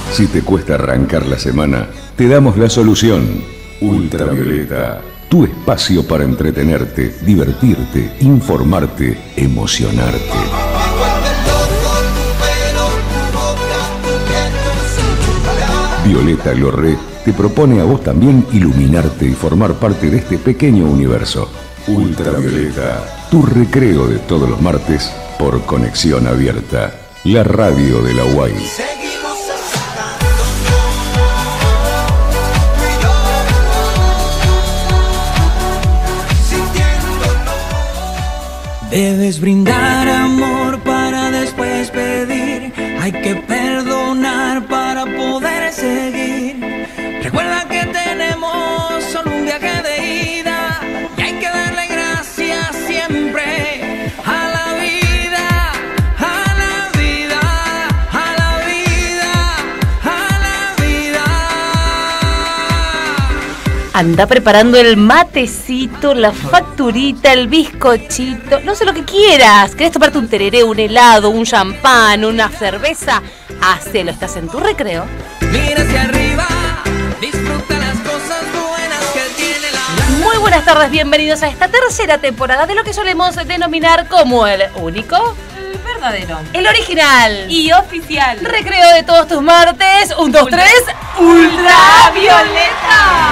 Si te cuesta arrancar la semana, te damos la solución. Ultravioleta, tu espacio para entretenerte, divertirte, informarte, emocionarte. Violeta Lorré te propone a vos también iluminarte y formar parte de este pequeño universo. Ultravioleta, tu recreo de todos los martes por Conexión Abierta, la radio de la UAI. Debes brindar amor para después pedir. Hay que perdonar para poder seguir. Recuerda que tenemos solo un viaje de ida y hay que darle gracias siempre a la vida, a la vida, a la vida, a la vida. Anda preparando el matecito, la facturita, el bizcochito, no sé lo que quieras. ¿Querés tomarte un tereré, un helado, un champán, una cerveza? Hacelo, estás en tu recreo. Mira hacia arriba, disfruta las cosas buenas que tiene la... Muy buenas tardes, bienvenidos a esta tercera temporada de lo que solemos denominar como el único, el verdadero, el original y oficial recreo de todos tus martes. 1, 2, 3, Ultravioleta.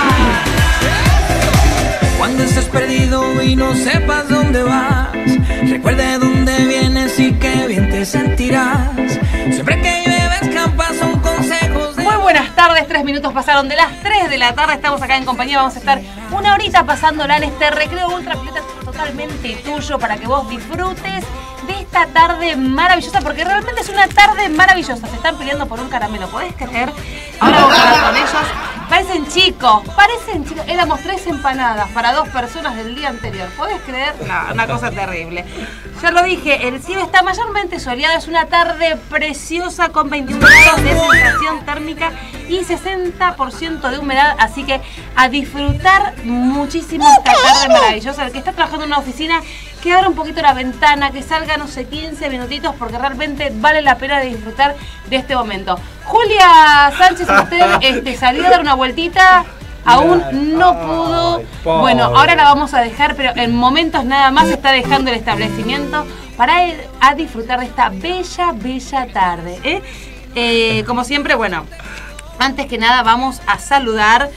Cuando estés perdido y no sepas dónde vas, recuerda de dónde vienes y qué bien te sentirás. Siempre que llueve escampas son consejos de... Muy buenas tardes, 3 minutos pasaron de las 3 de la tarde. Estamos acá en compañía, vamos a estar una horita pasándola en este recreo Ultravioleta totalmente tuyo para que vos disfrutes de esta tarde maravillosa, porque realmente es una tarde maravillosa. Se están peleando por un caramelo, ¿podés creer? Ahora vamos a hablar con ellos. Parecen chicos. Éramos 3 empanadas para 2 personas del día anterior. ¿Podés creer? No, una cosa terrible. Ya lo dije, el cielo está mayormente soleado. Es una tarde preciosa con 21 grados de sensación térmica y 60% de humedad. Así que a disfrutar muchísimo esta tarde maravillosa. El que está trabajando en una oficina, que abra un poquito la ventana, que salga, no sé, 15 minutitos, porque realmente vale la pena de disfrutar de este momento. Julia Sánchez, usted salió a dar una vueltita, aún no pudo. Bueno, ahora la vamos a dejar, pero en momentos nada más está dejando el establecimiento para ir a disfrutar de esta bella, bella tarde. Como siempre, bueno, antes que nada vamos a saludar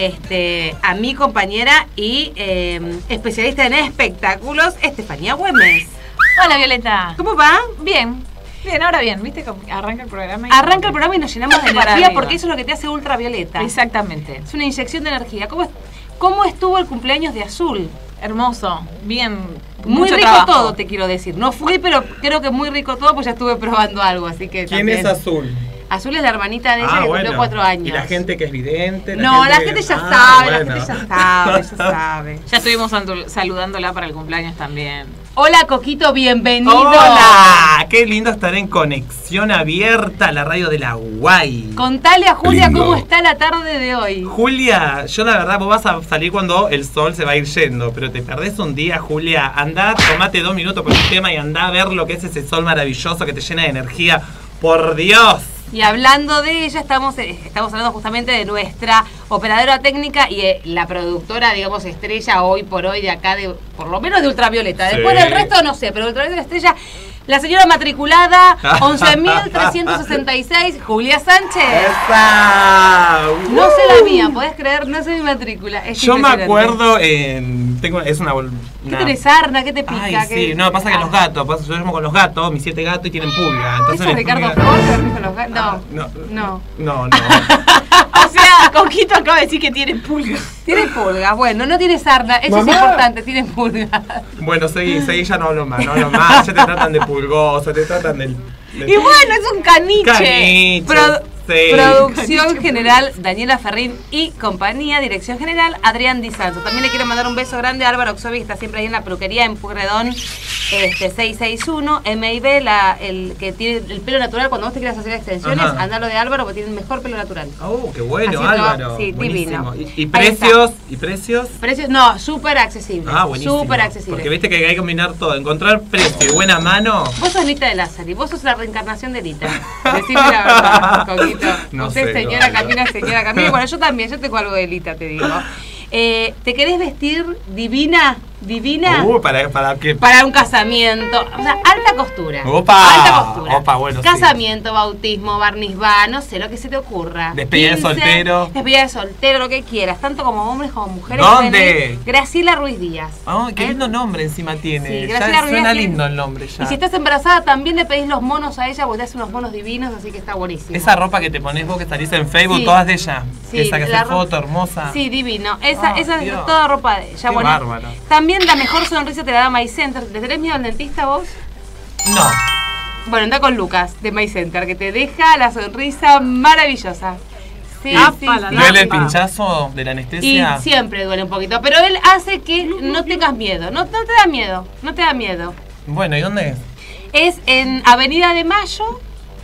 a mi compañera y especialista en espectáculos, Estefanía Güemes. Hola, Violeta. ¿Cómo va? Bien, ahora bien, ¿viste? Arranca el programa. Arranca el programa y nos llenamos de energía, porque eso es lo que te hace Ultravioleta. Exactamente. Es una inyección de energía. ¿Cómo estuvo el cumpleaños de Azul? Hermoso, bien. Muy rico trabajo. todo, te quiero decir. No fui, pero creo que muy rico todo, pues ya estuve probando algo, así que ¿Quién también. es Azul? Azul es la hermanita de ella que cumplió 4 años. ¿Y la gente que es vidente? La gente ya sabe, la gente ya sabe. Ya estuvimos saludándola para el cumpleaños también. Hola, Coquito, bienvenido. ¡Hola! Qué lindo estar en Conexión Abierta, la radio de la UAI. Contale a Julia Lindo. cómo está la tarde de hoy. Julia, yo la verdad, vos vas a salir cuando el sol se va a ir yendo, pero te perdés un día, Julia. Andá, tomate 2 minutos por el tema y andá a ver lo que es ese sol maravilloso que te llena de energía. ¡Por Dios! Y hablando de ella, estamos hablando justamente de nuestra operadora técnica y la productora, digamos, estrella hoy por hoy de acá, por lo menos de Ultravioleta. Sí. Después del resto no sé, pero Ultravioleta estrella, la señora matriculada 11.366, Julia Sánchez. ¡Esa! No sé la mía, ¿podés creer? No sé mi matrícula. Es Yo me impresionante. acuerdo es una ¿Qué tenés, sarna? ¿Qué te pica? Ay, sí, no, pasa que los gatos, yo duermo con los gatos, mis 7 gatos y tienen pulga. Entonces ¿Eso es Ricardo Ford que dormís con los gatos? No. O sea, Coquito acaba de decir que tiene pulgas. Tiene pulgas, bueno, no tiene sarna, eso es importante, tiene pulgas. Bueno, seguí, ya no hablo más, ya te tratan de pulgoso, te tratan de... Y bueno, es un caniche. Caniche, sí. Producción general, Daniela Ferrín y compañía. Dirección general, Adrián Di Santo. También le quiero mandar un beso grande a Álvaro Oxovi, que está siempre ahí en la peluquería en Pueyrredón 661. MIB, el que tiene el pelo natural. Cuando vos te quieras hacer extensiones, Ajá. anda lo de Álvaro, porque tiene el mejor pelo natural. Oh, qué bueno, Así Álvaro. sí, buenísimo. divino. ¿Y Ahí precios? está. ¿Y precios? Precios, no, súper accesibles. Ah, buenísimo. Súper accesibles. Porque viste que hay que combinar todo, encontrar precio y buena mano. Vos sos Nita de Lázari, vos sos la reencarnación de Nita. Decime la verdad, Coquito. No Usted, sé, señora no, Camila, señora Camila. Bueno, yo también, yo tengo algo de Lita, te digo. ¿Te querés vestir divina? ¿Divina? ¿Para qué? Para un casamiento. O sea, alta costura. Opa, Alta costura. opa, bueno, sí. Casamiento, bautismo, barnizbá, no sé, lo que se te ocurra. Despedida de soltero. Despedida de soltero, lo que quieras. Tanto como hombres como mujeres. ¿Dónde? Graciela Ruiz Díaz. Ay, qué lindo nombre encima tiene. Sí, Ya Graciela Ruiz suena Díaz lindo el nombre ya. Y si estás embarazada, también le pedís los monos a ella, porque te hace unos monos divinos, así que está buenísimo. Esa ropa que te pones vos que salís en Facebook, Sí. todas de ella. Sí, Esa que la hace foto hermosa. Sí, divino. Esa es Dios. toda ropa de ella. Qué Bueno, bárbaro. también la mejor sonrisa te la da My Center. ¿Le tenés miedo al dentista vos? No. Bueno, anda con Lucas de My Center, que te deja la sonrisa maravillosa. Sí, sí, Apa, la sí. ¿Duele el Apa. pinchazo de la Y anestesia? siempre duele un poquito, pero él hace que no tengas miedo. No te da miedo, no te da miedo. Bueno, ¿y dónde es? Es en Avenida de Mayo,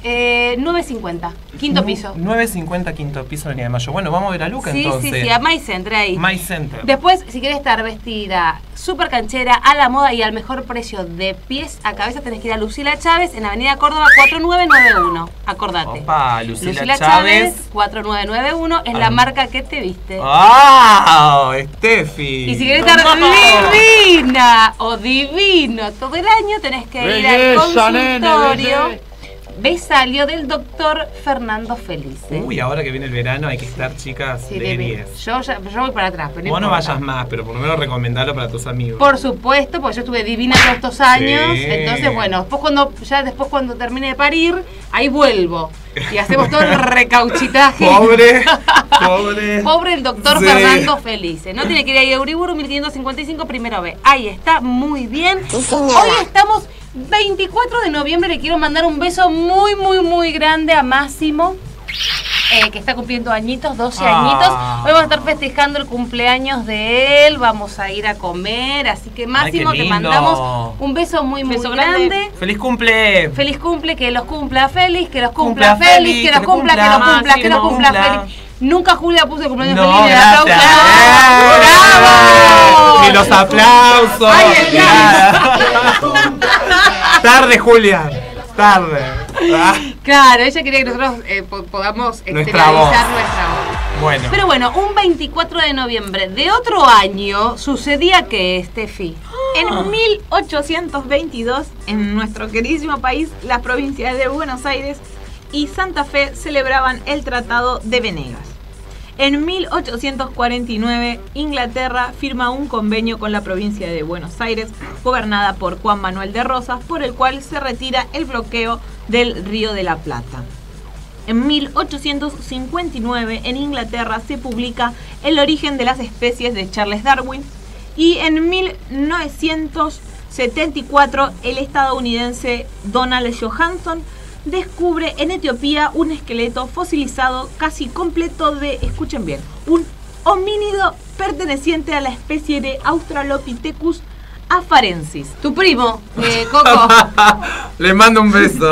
950, quinto piso. 950 quinto piso, Avenida de Mayo. Bueno, vamos a ver a Luca Sí, entonces. sí, sí, a My Center ahí. My Center. Después, si quieres estar vestida súper canchera, a la moda y al mejor precio de pies a cabeza, tenés que ir a Lucila Chávez en Avenida Córdoba 4991. Acordate. Opa, Lucila Chávez Chávez. 4991 es la Ah. marca que te viste. ¡Ah! Steffi. Y si querés estar divina o divino todo el año, tenés que ir al Belleza, nene, consultorio belleza. Besalio del doctor Fernando Felice. Uy, ahora que viene el verano hay que estar, chicas, Sí, de divino. 10. Yo voy para atrás, pero Vos no importa. vayas más, pero por lo menos recomendalo para tus amigos. Por supuesto, porque yo estuve divina todos estos años. Sí. Entonces, bueno, después cuando termine de parir, ahí vuelvo. Y hacemos todo el recauchitaje. Pobre, pobre. Pobre el doctor Sí. Fernando Felice. No tiene que ir a Euriburu 1555 primero B. Ahí está, muy bien. Hoy estamos 24 de noviembre. Le quiero mandar un beso muy, muy, muy grande a Máximo. Que está cumpliendo añitos, 12 añitos. Hoy vamos a estar festejando el cumpleaños de él. Vamos a ir a comer. Así que Máximo, qué te lindo. mandamos un beso muy, muy Beso grande. grande. ¡Feliz cumple! Feliz cumple, que los cumpla feliz, que los cumpla Cumpla feliz, feliz, que los cumpla, que los cumpla, que los cumpla cumpla. feliz. Nunca Julia puso el cumpleaños No, feliz. El gracias. aplauso. ¡Bravo! ¡Y los aplausos! Ay, ay, ay. Nada. Tarde, Julia. Tarde. Ah, Claro, ella quería que nosotros podamos Nuestra exteriorizar voz. nuestra voz. Bueno. Pero bueno, un 24 de noviembre de otro año sucedía que, Steffi. En 1822, en nuestro queridísimo país, las provincias de Buenos Aires y Santa Fe celebraban el Tratado de Venegas. En 1849, Inglaterra firma un convenio con la provincia de Buenos Aires, gobernada por Juan Manuel de Rosas, por el cual se retira el bloqueo del Río de la Plata. En 1859, en Inglaterra, se publica El origen de las especies de Charles Darwin. Y en 1974, el estadounidense Donald Johanson descubre en Etiopía un esqueleto fosilizado casi completo de, escuchen bien, un homínido perteneciente a la especie de Australopithecus afarensis. Tu primo, Coco. Le mando un beso.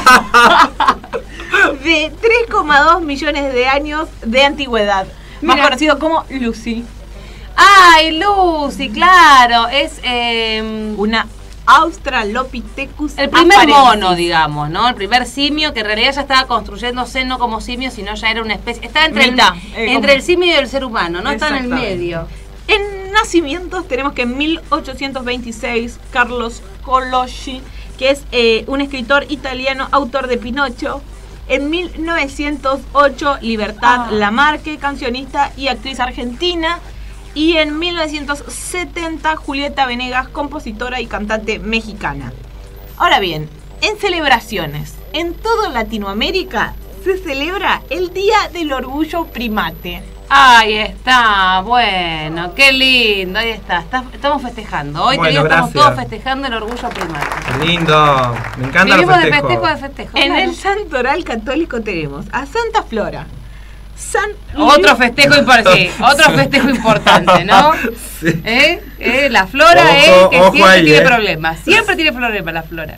De 3,2 millones de años de antigüedad, más Mira. conocido como Lucy, Ay, Lucy, claro. Es una Australopithecus el primer afarensis. mono, digamos, ¿no? El primer simio que en realidad ya estaba construyéndose no como simio, sino ya era una especie. Está entre, Mitad, entre como- el simio y el ser humano, ¿no? Está en el Exactamente. medio. En nacimientos tenemos que en 1826 Carlos Colosci, que es un escritor italiano, autor de Pinocho. En 1908 Libertad Lamarque, cancionista y actriz argentina. Y en 1970 Julieta Venegas, compositora y cantante mexicana. Ahora bien, en celebraciones, en toda Latinoamérica se celebra el Día del Orgullo Primate. Ahí está, bueno, qué lindo, ahí está. Estamos festejando. Hoy Bueno, estamos gracias. todos festejando el orgullo primate. Lindo. Me encanta Vivimos los de festejos. festejo, de festejo. En claro. el santoral católico tenemos a Santa Flora, Otro festejo importante, otro festejo importante, ¿no? Sí. La flora, Ojo, que ojo siempre ahí, tiene problemas. Siempre tiene problemas la flora.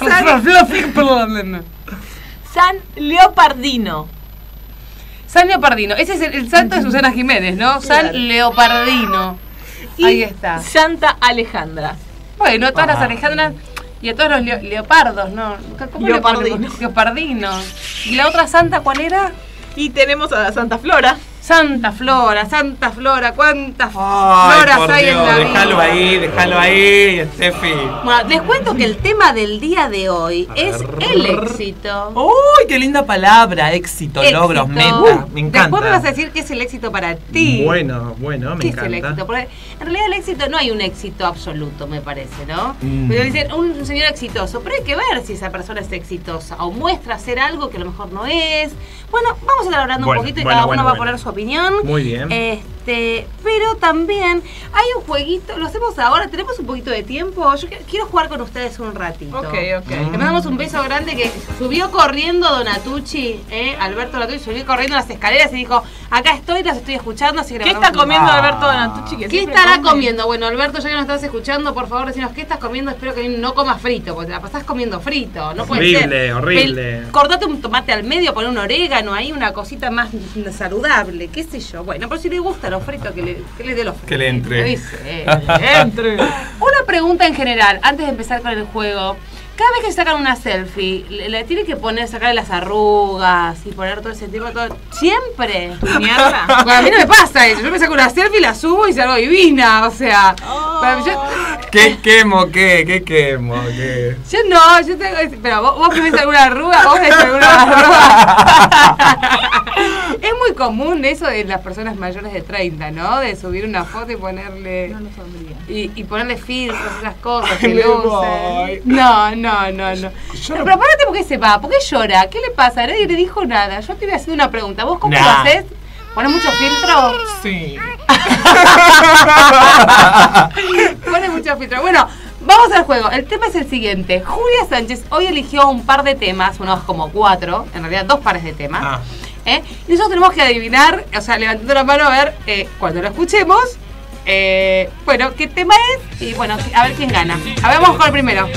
San Leopardino. San Leopardino, ese es el santo de Susana Jiménez, ¿no? San Claro. Leopardino. Y Ahí está. Santa Alejandra. Bueno, todas las Alejandras y a todos los leopardos, ¿no? ¿Cómo Leopardino. Leopardino. ¿Y la otra santa cuál era? Y tenemos a Santa Flora. Santa Flora, ¿cuántas Ay, floras por hay en Dios, la vida? déjalo ahí, Steffi. Bueno, les cuento que el tema del día de hoy es el éxito. Uy, qué linda palabra, éxito, logros, meta, me encanta. Después me vas a decir qué es el éxito para ti. Bueno, me ¿Qué encanta. es el éxito? Porque en realidad el éxito no hay un éxito absoluto, me parece, ¿no? Mm. Pero dicen un señor exitoso, pero hay que ver si esa persona es exitosa o muestra ser algo que a lo mejor no es. Bueno, vamos a estar hablando un poquito y cada uno va a poner su opinión. Muy bien. Pero también hay un jueguito, lo hacemos ahora, tenemos un poquito de tiempo. Yo quiero jugar con ustedes un ratito. Ok. Le mandamos un beso grande que subió corriendo Donatucci, Alberto Donatucci subió corriendo las escaleras y dijo, acá estoy, las estoy escuchando, así que ¿Qué está comiendo Alberto Donatucci? ¿Qué estará comiendo? Bueno, Alberto, ya que nos estás escuchando, por favor, decinos qué estás comiendo. Espero que no comas frito, porque te la pasás comiendo frito. No puede ser. Horrible. Cortate un tomate al medio, poné un orégano ahí, una cosita más saludable, qué sé yo. Bueno, por si le gusta los fritos, que le dé los fritos. Que le entre. Entre. Una pregunta en general, antes de empezar con el juego. Cada vez que sacan una selfie, le tiene que sacarle las arrugas y poner todo ese tipo de todo. ¿Siempre? Mierda. Bueno, a mí no me pasa eso. Yo me saco una selfie, la subo y salgo divina. O sea, ¿Qué quemo? ¿Qué? yo no, yo tengo. Pero vos tenés alguna arruga, vos tenés alguna arruga. Es muy común eso de las personas mayores de 30, ¿no? De subir una foto y ponerle. No lo sabría. Y ponerle filtros, esas cosas, Ay, que me lucen. voy. No. Pero prepárate porque se va, ¿por qué llora? ¿Qué le pasa? Nadie le dijo nada. Yo te voy a hacer una pregunta. ¿Vos cómo lo haces? ¿Pones mucho filtro? Sí. Pones mucho filtro. Bueno, vamos al juego. El tema es el siguiente. Julia Sánchez hoy eligió un par de temas, unos como 4, en realidad 2 pares de temas. Y nosotros tenemos que adivinar, o sea, levantando la mano a ver, cuando lo escuchemos, bueno, qué tema es y bueno, a ver quién gana. A ver, vamos con el primero.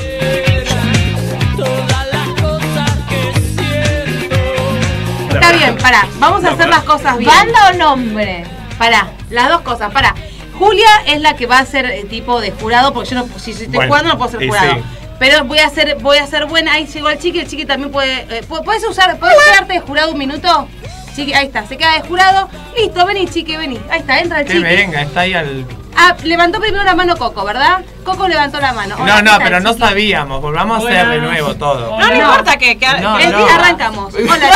Está bien, pará, vamos a hacer las cosas bien. ¿Banda o nombre? Pará, las dos cosas, pará. Julia es la que va a ser tipo de jurado, porque yo no, si estoy jugando no puedo ser jurado. Sí. Pero voy a ser buena. Ahí llegó el chiqui también puede. ¿Puedes quedarte de jurado un minuto? Chiqui, ahí está, se queda de jurado. Listo, vení, chiqui, vení. Ahí está, entra el chiqui. Que venga, está ahí al. Levantó primero la mano Coco, ¿verdad? Coco levantó la mano. No, pero no sabíamos. Volvamos a hacer de nuevo todo. No importa que arrancamos. Hola,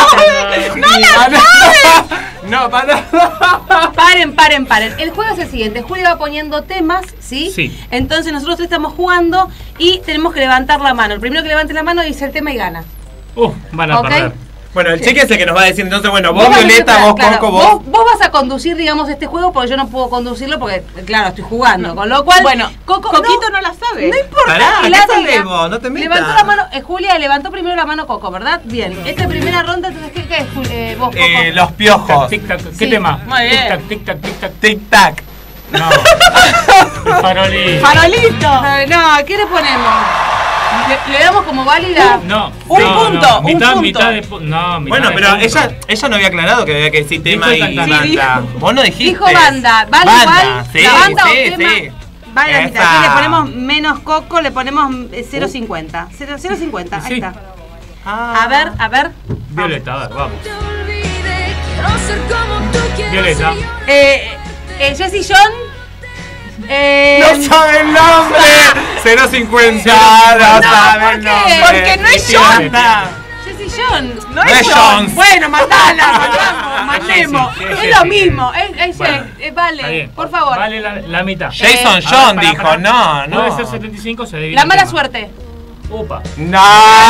No, para. Paren. El juego es el siguiente. Julia va poniendo temas, ¿sí? Sí. Entonces nosotros estamos jugando y tenemos que levantar la mano. El primero que levante la mano dice el tema y gana. Van a perder. Bueno, el chiqui es el que nos va a decir, entonces, bueno, vos Violeta, vos Coco, vos. Vos vas a conducir, digamos, este juego porque yo no puedo conducirlo porque, claro, estoy jugando. Con lo cual, bueno, Coquito no la sabe. No importa. Pará, que ¿qué la sabemos? No te metas. Levantó la mano, Julia levantó primero la mano Coco, ¿verdad? Bien. Esta primera ronda, entonces, ¿qué es vos, Coco? Los piojos. Tic-tac. ¿Qué Sí. tema? Muy bien. Tic-tac. Tic-tac. No. Farolito. ¡Farolito! No, ¿qué le ponemos? ¿Le damos como válida? No. Un punto. Mitad de no, mitad Bueno, de pero punto. ella no había aclarado que había que decir tema Dijo y cantante. banda. Vos no dijiste. Dijo banda. ¿Vale Banda, igual? sí, ¿La banda sí, o tema? sí. Vale, la Esa. mitad. Aquí le ponemos menos Coco, le ponemos 0.50. 0.50, ahí Sí. está. A ver. Violeta, a ver, vamos. Te olvidé, quiero ser como tú quieres. Violeta. Jessie John. ¡No sabe el nombre! 050, no sabe el nombre. Porque no es John. Jessie John. No es Jones. Bueno, mandala, mandemos. Sí, Es lo mismo. Bueno, Vale, Está bien. por favor. Vale la mitad. Jason A John ver, dijo, pará. no. Puede ser 75, se adivina La el mala tema. suerte. Upa. No,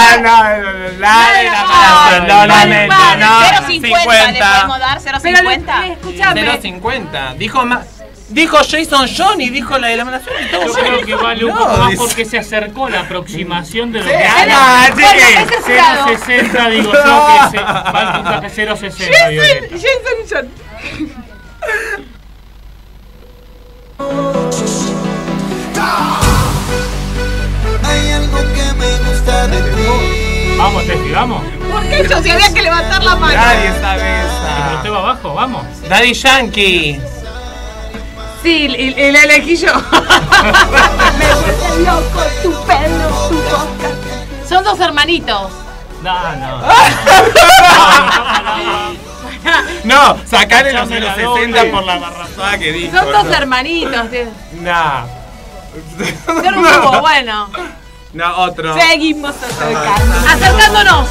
la neta, no. 0.50 le podemos dar, Pero 0.50. escúchame. 0.50. Dijo Jason John y dijo la de la mala suerte y todo. Yo creo que vale un No, poco más dice- porque se acercó la aproximación de lo que Ah, es. no, Bueno, chiqui. ese es jurado. 0.60 digo yo que va el puntaje 0.60 Violeta. Jason John. Hay algo que me gusta de ti. Vamos, Tefi, vamos. ¿Por qué yo? Si había que levantar la mano. Nadie sabe Pero esa. usted va abajo, vamos. Daddy Yankee. Sí, y la elegí yo. Loco, tu pelo, tu boca. Son dos hermanitos. No. No, sacarle los Echame la 60 doble. por la barrazada que dijo. Son dos ¿no? hermanitos. Tío. Nah. Yo no hubo, bueno. No, otro. Seguimos acercándonos. Acercándonos.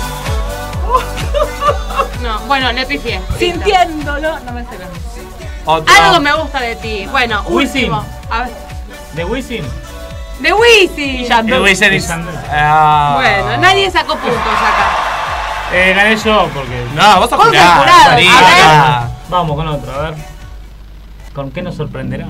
No, bueno, le pifié. Sintiéndolo. No me sé. Otro. Algo me gusta de ti. Bueno, Wisin. último. A ver. ¿De Wisin? De Wisin. El Wisin es- Yandel. Ah. Bueno, nadie sacó puntos acá. Gané yo porque... No, vos sos Vos sos jurado, jurado, Sarita. a Vamos con otro, a ver. ¿Con qué nos sorprenderá?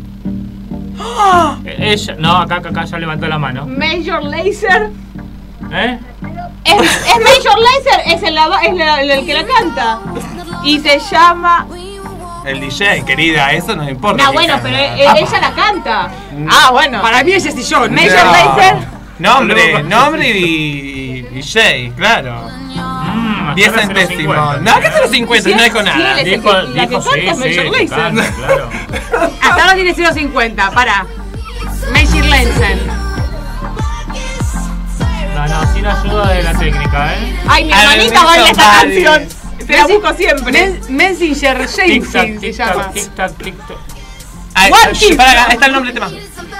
Ella... No, acá ya levantó la mano. Major Lazer. ¿Eh? Es Major Lazer, es el que la canta. Y se llama. El DJ, querida, eso no importa. No, que bueno, cante. pero ella la canta. Ah, bueno. Para mí es ese sillón. Major Lazer. Nombre y DJ, claro. 10 centésimos. No, ¿qué son los 50? No dijo nada. Sí, Dijo, la que dijo canta sí, es Major sí, Lazer. canta, claro. Hasta ahora tiene 0.50. Para. Major Lazer. No, sin ayuda de la técnica, ¿eh? Ay, mi Ay, hermanita me baila hizo esta mal. canción. Se la busco siempre. Messenger Tic-tac, James se tic-tac, llama. tic-tac, tic-tac. Ay, One Kiss. para acá, está el nombre del tema.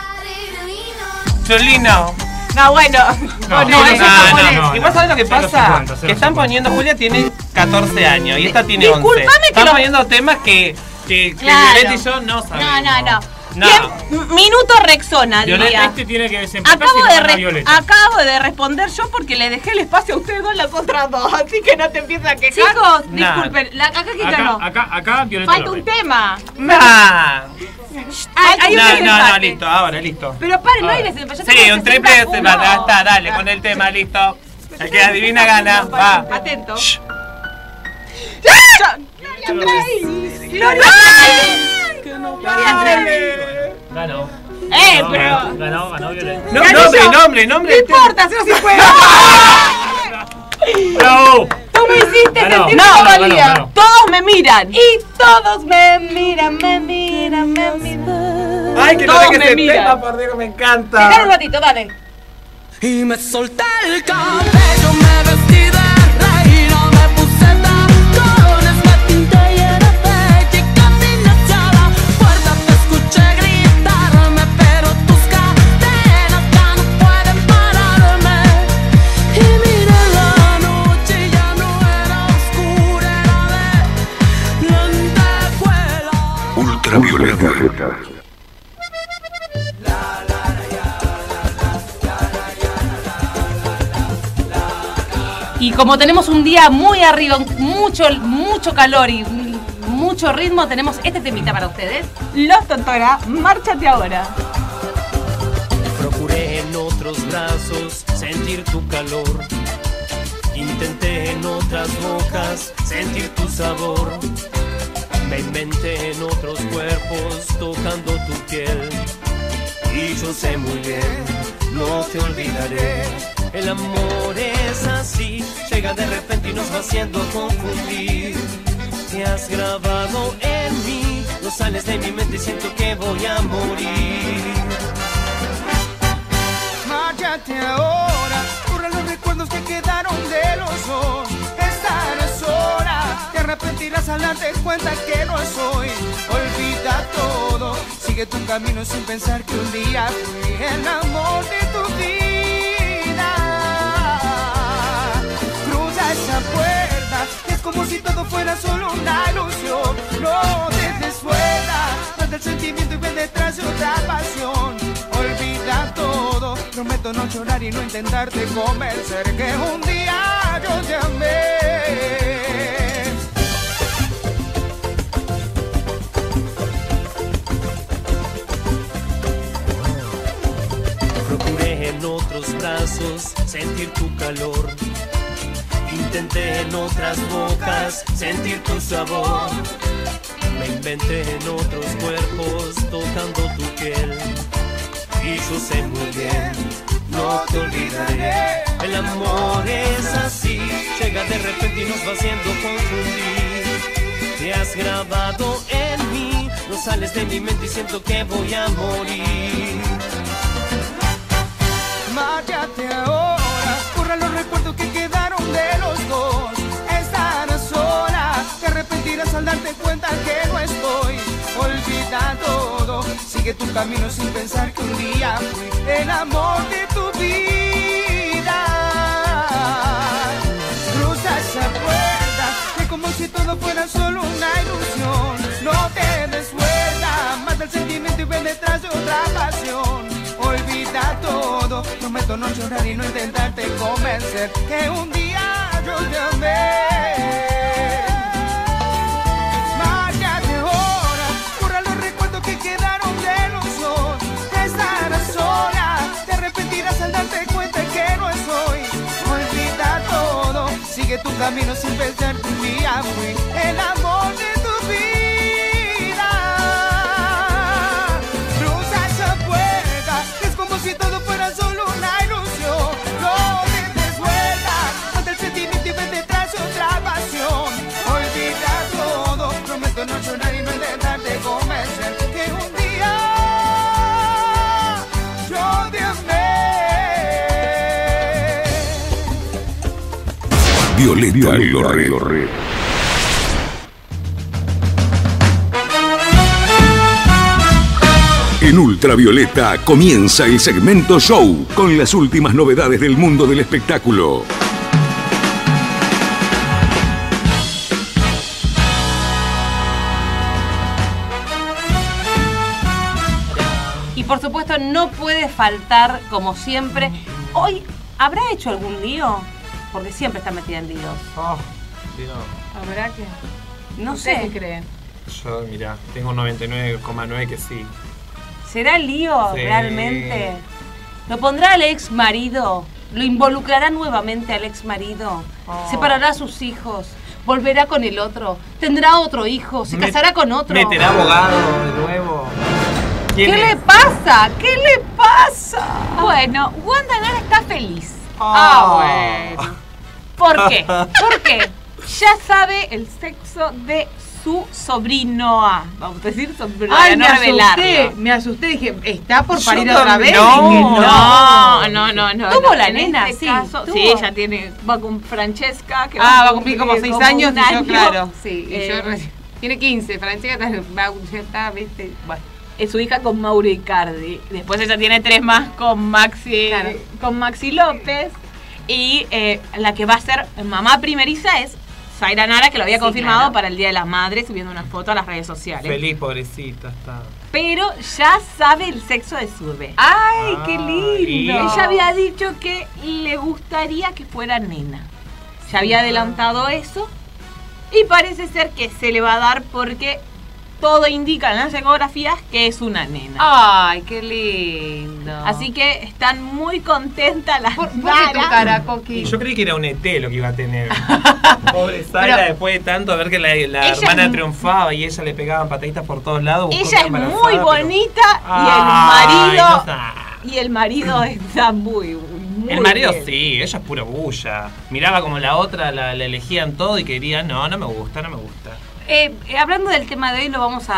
Cholino. No, bueno. No, no, ese es japonés. no, ¿Y vos sabés lo que 0.50, pasa? 0.50. Que están poniendo, Julia tiene 14 años y esta tiene 11. Disculpame que Están lo- poniendo temas que Claro. Violeta y yo no sabemos. No. No. Minuto Rexona, Violeta, diría. Este tiene que desempatar Acabo si de, no gana Violeta. acabo de responder yo porque le dejé el espacio a ustedes dos en la contra dos, así que no te empieces a quejar. Chicos, Nah. disculpen. Acá quién ganó. Acá Violeta Falta lo un ve. tema. Nah. Hay un No, desempate. listo, ahora, listo. Pero paren, no hay desempate. Yo Sí, tengo un triple 60 se va, ya puntos. está, dale, con el tema, listo. El que adivina gana, va. Atento. Ganó. Pero. Ganó Violeta. No, Gané yo. nombre. No importa, 0.50. ¡Bravo! Tú me hiciste Ganó. sentir No, como ganó, valía. ganó. Todos me miran. Y todos me miran, me miran, me miran. Ay, que no Todos dejes me ese miran. tema, por Dios, me Dale un encanta. ratito, dale. Y me solté el cabello, me vestí de reina, me puse tacones, me pinté y era bella y caminé hacia la puerta. Te escuché gritarme, pero tus cadenas ya no pueden pararme. Y miré la noche y ya no era oscura, era de lentejuela. Ultravioleta. Y como tenemos un día muy arriba, mucho calor y mucho ritmo, tenemos este temita para ustedes. Los Totora, márchate ahora. Procuré en otros brazos sentir tu calor. Intenté en otras bocas sentir tu sabor. Me inventé en otros cuerpos tocando tu piel. Y yo sé muy bien, no te olvidaré. El amor es así, llega de repente y nos va haciendo confundir. Te has grabado en mí, no sales de mi mente y siento que voy a morir. Márchate ahora, borra los recuerdos que quedaron de los dos. Estarás sola, te arrepentirás al darte cuenta que no soy. Olvida todo, sigue tu camino sin pensar que un día fui el amor de tu vida. Cruza esa puerta, es como si todo fuera solo una ilusión. No dejes fuera, mata el sentimiento y ven detrás de otra pasión. Olvida todo, prometo no llorar y no intentarte convencer que un día yo te amé. Procuré en otros brazos sentir tu calor. Intenté en otras bocas sentir tu sabor. Me inventé en otros cuerpos tocando tu piel. Y yo sé muy bien, no te olvidaré. El amor es así, llega de repente y nos va haciendo confundir. Te has grabado en mí, no sales de mi mente y siento que voy a morir. Márchate ahora, borra los recuerdos que quedaron de los dos. Estarás sola, te arrepentirás al darte cuenta que no estoy. Olvida todo, sigue tu camino sin pensar que un día fui el amor de tu vida. Cruza esa puerta, que como si todo fuera solo una ilusión. No te des vuelta, mata el sentimiento y ven detrás de otra pasión. Olvida todo, prometo no llorar y no intentarte convencer que un día yo te amé. Márchate ahora, borra los recuerdos que quedaron de los dos. Estarás sola, te arrepentirás al darte cuenta que no soy. Olvida todo, sigue tu camino sin pensar que un día fui el amor de tu vida. Cruza esa puerta, es como si todo fuera solo una ilusión. No te des vuelta, mata el sentimiento y ven detrás de otra pasión. Olvida todo, prometo no llorar y no intentarte convencer que un día yo te amé. Violeta Lorre. En Ultravioleta comienza el segmento Show con las últimas novedades del mundo del espectáculo. Y por supuesto no puede faltar, como siempre, hoy, ¿habrá hecho algún lío? Porque siempre está metida en líos. Oh, Dios. ¿Habrá que? No ¿Ustedes sé. qué creen? Yo, mirá, tengo un 99,9 que sí. ¿Será lío Sí. realmente? ¿Lo pondrá al ex marido? ¿Lo involucrará nuevamente al ex marido? ¿Separará a sus hijos? ¿Volverá con el otro? ¿Tendrá otro hijo? ¿Se casará con otro? ¿Meterá abogado de nuevo? ¿Qué ¿Quién le es? pasa? ¿Qué le pasa? Bueno, Wanda Nara está feliz. Bueno. ¿Por qué? Porque ya sabe el sexo de su sobrino. Vamos a decir sobrino. Ay, no revelarlo. me asusté, dije, ¿está por Yo parir otra vez? no. Dije, No. Tuvo la En nena, este sí, caso, tuvo. sí, ella va con Francesca. Que va a cumplir como 6 años un y yo, año. claro. Sí, y yo Eh, tiene 15, Francesca está, viste, bueno. Es su hija con Mauro Icardi. Después ella tiene 3 más con Maxi, Claro. con Maxi López. Y la que va a ser mamá primeriza es Zaira Nara, que lo había Sí, confirmado claro. para el Día de las Madres, subiendo una foto a las redes sociales. Feliz, pobrecita está. Pero ya sabe el sexo de su bebé. ¡Ay, qué Ay, lindo! Ella había dicho que le gustaría que fuera nena. Ya había adelantado eso. Y parece ser que se le va a dar porque todo indica en las ecografías que es una nena. ¡Ay, qué lindo! Así que están muy contentas las ¿Por qué tu Nara. cara, Coqui? Yo creí que era un ET lo que iba a tener. Pobre Zaira, Pero- después de tanto ver que la Ella hermana es- triunfaba y ella le pegaban pataditas por todos lados. buscó Ella quedar es embarazada, muy pero- bonita Ay, no y está. el marido está muy El marido bien. sí, ella es pura bulla. Miraba como la otra, la elegían todo y quería, no me gusta. Hablando del tema de hoy, lo vamos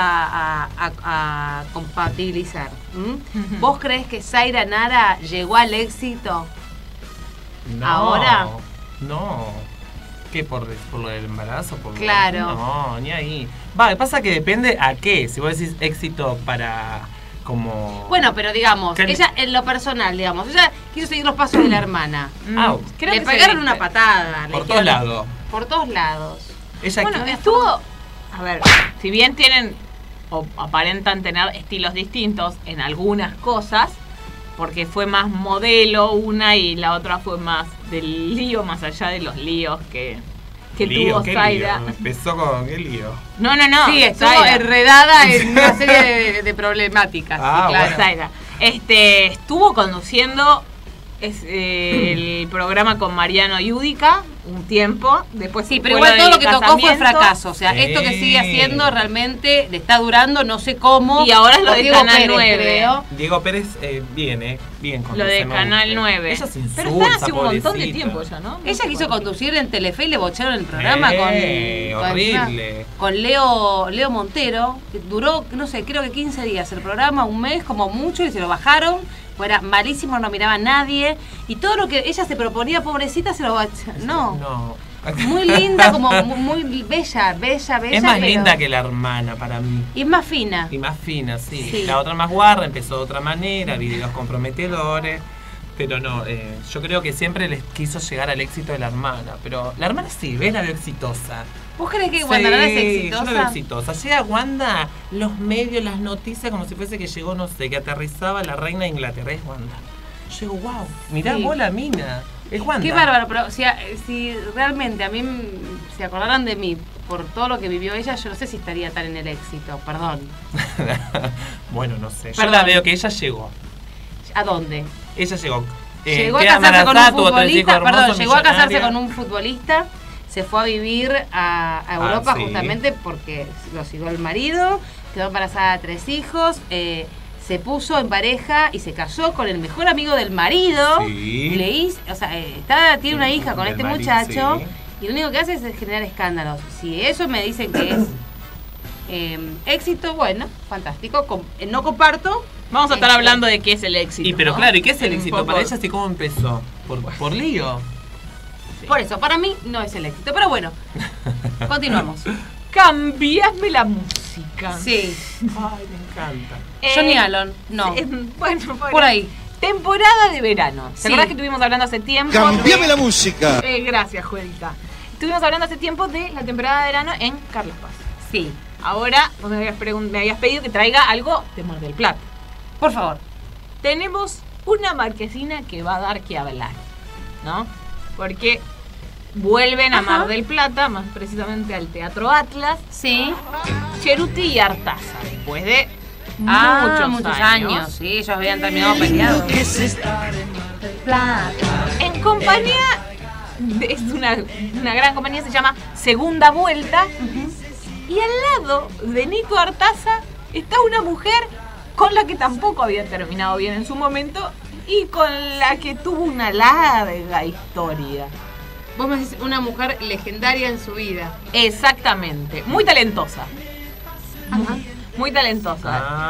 a compatibilizar. ¿Mm? ¿Vos crees que Zaira Nara llegó al éxito? No, ¿Ahora? No. ¿Qué? ¿Por lo del embarazo? Claro. No, ni ahí. Va, pasa que depende a qué. Si vos decís éxito para como... Bueno, pero digamos, ¿Qué? ella en lo personal, digamos, ella quiso seguir los pasos de la hermana. Ah, Creo Le que se pegaron dice. una patada. le por todos dijeron- lados. Por todos lados. Ella Bueno, ¿qué? estuvo. A ver, si bien tienen o aparentan tener estilos distintos en algunas cosas, porque fue más modelo una y la otra fue más del lío, más allá de los líos que Lío, tuvo ¿qué Zaira. lío? Empezó con qué lío. No. Sí, estuvo Zaira. enredada en una serie de problemáticas. Ah, sí, claro. bueno. Zaira. Estuvo conduciendo el programa con Mariano Yudica un tiempo, después Sí, pero fue igual todo del lo que tocó fue casamiento. fracaso. O sea, Sí. esto que sigue haciendo realmente le está durando, no sé cómo. Y ahora es lo Por de Diego Canal Pérez, 9. creo. Diego Pérez bien con Lo de ese Canal monte. 9. Ella se Pero insulta, está hace un montón de pobrecita. tiempo ya, ¿no? Ella quiso conducir en Telefe y le bocharon el programa horrible. con Leo Montero, que duró, no sé, creo que 15 días el programa, un mes como mucho, y se lo bajaron, pues era malísimo, no miraba a nadie, y todo lo que ella se proponía, pobrecita, se lo bacharon. No. Muy linda, como muy bella. Es más pero- linda que la hermana para mí. Y más fina. Y más fina, sí. Sí. La otra más guarra, empezó de otra manera, videos comprometedores. Pero no, yo creo que siempre les quiso llegar al éxito de la hermana. Pero la hermana sí, ¿ves? La veo exitosa. ¿Vos crees que Wanda Nara es Yo la veo exitosa? exitosa. Llega Wanda, los medios, las noticias, como si fuese que llegó, no sé, que aterrizaba la reina de Inglaterra. Es Wanda. Yo digo, wow, mirá Sí. vos la mina. Es Wanda. Qué bárbaro, pero si realmente a mí se acordaran de mí por todo lo que vivió ella, yo no sé si estaría tan en el éxito, perdón. Bueno, no sé. Yo Perdón. la veo que ella llegó. ¿A dónde? Ella llegó. Llegó a queda casarse con un embarazada, tuvo 3 hijos futbolista, hermosos, perdón, llegó a casarse millonaria. con un futbolista, se fue a vivir a Europa sí. justamente porque lo siguió el marido, quedó embarazada de 3 hijos, se puso en pareja y se casó con el mejor amigo del marido. Sí. Tiene una hija con Del este marido, muchacho sí. y lo único que hace es generar escándalos. Si eso me dicen que es éxito, bueno, fantástico. No comparto. Vamos a estar hablando de qué es el éxito. Y pero ¿no? claro, ¿y qué es el Un éxito poco- para ella? Así cómo empezó. ¿Por lío? Por eso, para mí no es el éxito. Pero bueno, continuamos. Cambiame la música. Sí. Ay, me encanta. Johnny Allen, no. Bueno, Por ahí. Temporada de verano. ¿Te Sí. acordás que estuvimos hablando hace tiempo? Cambiame de- la música. Gracias, Juelita. Estuvimos hablando hace tiempo de la temporada de verano en Carlos Paz. Sí. Ahora vos me habías pedido que traiga algo de Mar del Plata. Por favor. Tenemos una marquesina que va a dar que hablar, ¿no? Porque vuelven a Ajá. Mar del Plata, más precisamente al Teatro Atlas, Sí. Cheruti y Artaza, después de Muchos años. Sí, ellos habían terminado peleados. En compañía, es una gran compañía, se llama Segunda Vuelta. Y al lado de Nico Artaza está una mujer con la que tampoco había terminado bien en su momento y con la que tuvo una larga historia. Vos me decís una mujer legendaria en su vida. Exactamente, muy talentosa. Ajá. Muy talentosa.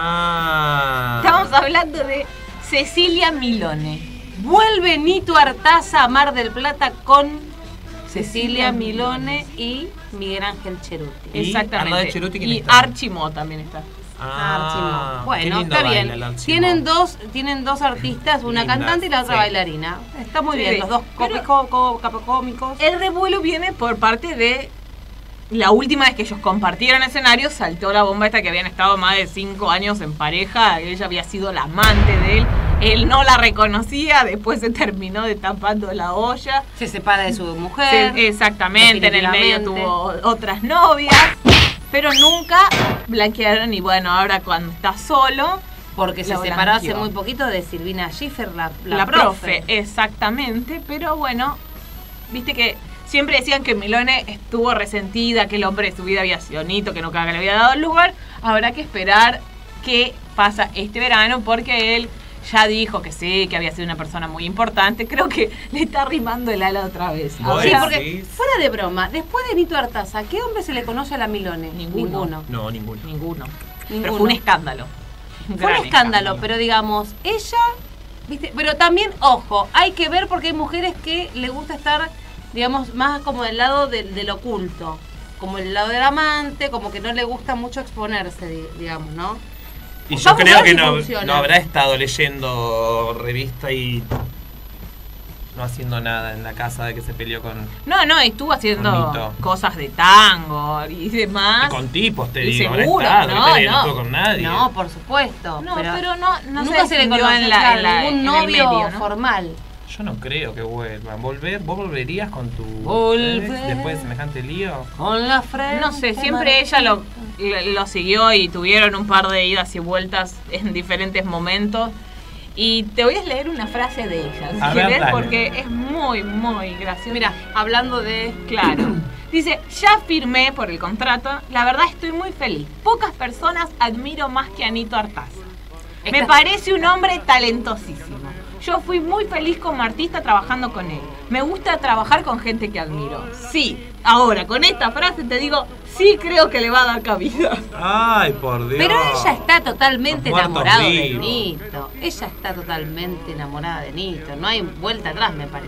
Ah. Estamos hablando de Cecilia Milone. Vuelve Nito Artaza a Mar del Plata con Cecilia Milone y Miguel Ángel Cheruti. Y Exactamente. al lado de Cheruti, ¿quién y está? Archimo también está. Archimo. qué Bueno, lindo está baila bien. el Archimo. Tienen dos artistas, una Lindas, cantante y la otra sí. bailarina. Está muy Sí. bien, los dos Pero- cómicos. El revuelo viene por parte de la última vez que ellos compartieron escenario, saltó la bomba esta que habían estado más de 5 años en pareja, ella había sido la amante de él no la reconocía, después se terminó destapando la olla. Se separa de su mujer. Exactamente, en el medio definitivamente. tuvo otras novias, pero nunca blanquearon y bueno, ahora cuando está solo... Porque se lo separó hace blanqueó. muy poquito de Silvina Schiffer, la La profe, exactamente, pero bueno, viste que siempre decían que Milone estuvo resentida, que el hombre de su vida había sido Nito, que nunca le había dado el lugar. Habrá que esperar qué pasa este verano, porque él ya dijo que sí, que había sido una persona muy importante. Creo que le está arrimando el ala otra vez. Bueno, Sí, Ahora, porque sí. fuera de broma, después de Nito Artaza, ¿qué hombre se le conoce a la Milone? Ninguno. No, ninguno. Ninguno. Pero Ninguno. fue un escándalo. Fue un escándalo, pero digamos, ella, ¿viste? Pero también, ojo, hay que ver porque hay mujeres que le gusta estar, digamos, más como del lado del oculto, como el lado del amante, como que no le gusta mucho exponerse, digamos, ¿no? Y yo Vamos a creo ver que si no, funciona. no habrá estado leyendo revista y no haciendo nada en la casa de que se peleó con No, estuvo haciendo Bonito. cosas de tango y demás. con tipos, te Y digo. seguro, habrá estado, no, ¿viste? no. estuvo con nadie. No, por supuesto. No, pero no nunca se le defendió conoció en la- ningún en el novio medio, ¿no? formal. Yo no creo que vuelvan. ¿Vos volverías con tu Volver. ex después de semejante lío? Con la frente. No sé, siempre ella lo siguió y tuvieron un par de idas y vueltas en diferentes momentos. Y te voy a leer una frase de ella, A si ver, querés, dale. porque es muy, muy graciosa. Mira, hablando de... Claro. Dice, ya firmé por el contrato, la verdad estoy muy feliz. Pocas personas admiro más que a Nito Artaza. Me Esta- parece un hombre talentosísimo. Yo fui muy feliz como artista trabajando con él. Me gusta trabajar con gente que admiro. Sí, ahora con esta frase te digo, sí creo que le va a dar cabida. Ay, por Dios. Pero ella está totalmente Los muertos enamorada de vivos. Nito. Ella está totalmente enamorada de Nito. No hay vuelta atrás, me parece.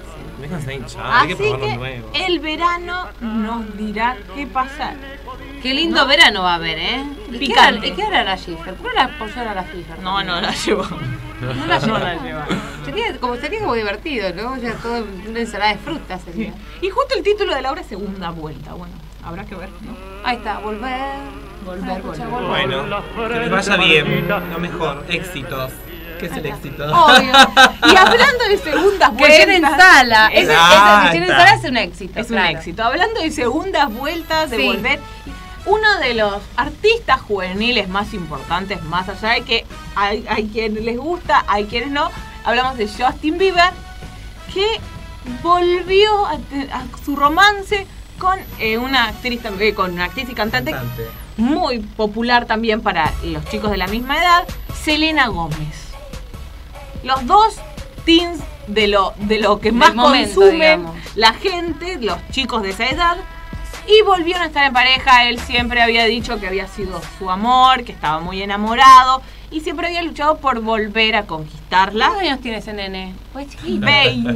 Déjense hinchar, hay Así que probar lo que nuevo. el verano nos dirá qué pasa. Qué lindo verano va a haber, ¿eh? Picante. ¿Y qué hará la Schiffer? ¿Por qué la apoyar a la Schiffer? No la llevo. No la lleva. Sería como divertido, ¿no? Ya todo una ensalada de frutas sería. Y justo el título de la obra es Segunda Vuelta. Bueno, habrá que ver, ¿no? Ahí está, volver. Volver. Bueno, que les vaya bien, lo mejor, éxitos. ¿Qué es el éxito? Obvio. Y hablando de segundas Que vueltas. llenen sala. Esa que llenen sala es un éxito. Es claro. un éxito. Hablando de segundas vueltas, de Sí. volver. Uno de los artistas juveniles más importantes, más allá de que hay quienes les gusta, hay quienes no, hablamos de Justin Bieber, que volvió a su romance con una actriz y cantante muy popular también para los chicos de la misma edad, Selena Gómez. Los dos teens de lo que más momento, consumen digamos. la gente, los chicos de esa edad, y volvieron a estar en pareja. Él siempre había dicho que había sido su amor, que estaba muy enamorado y siempre había luchado por volver a conquistarla. ¿Cuántos años tiene ese nene? Pues chiquito.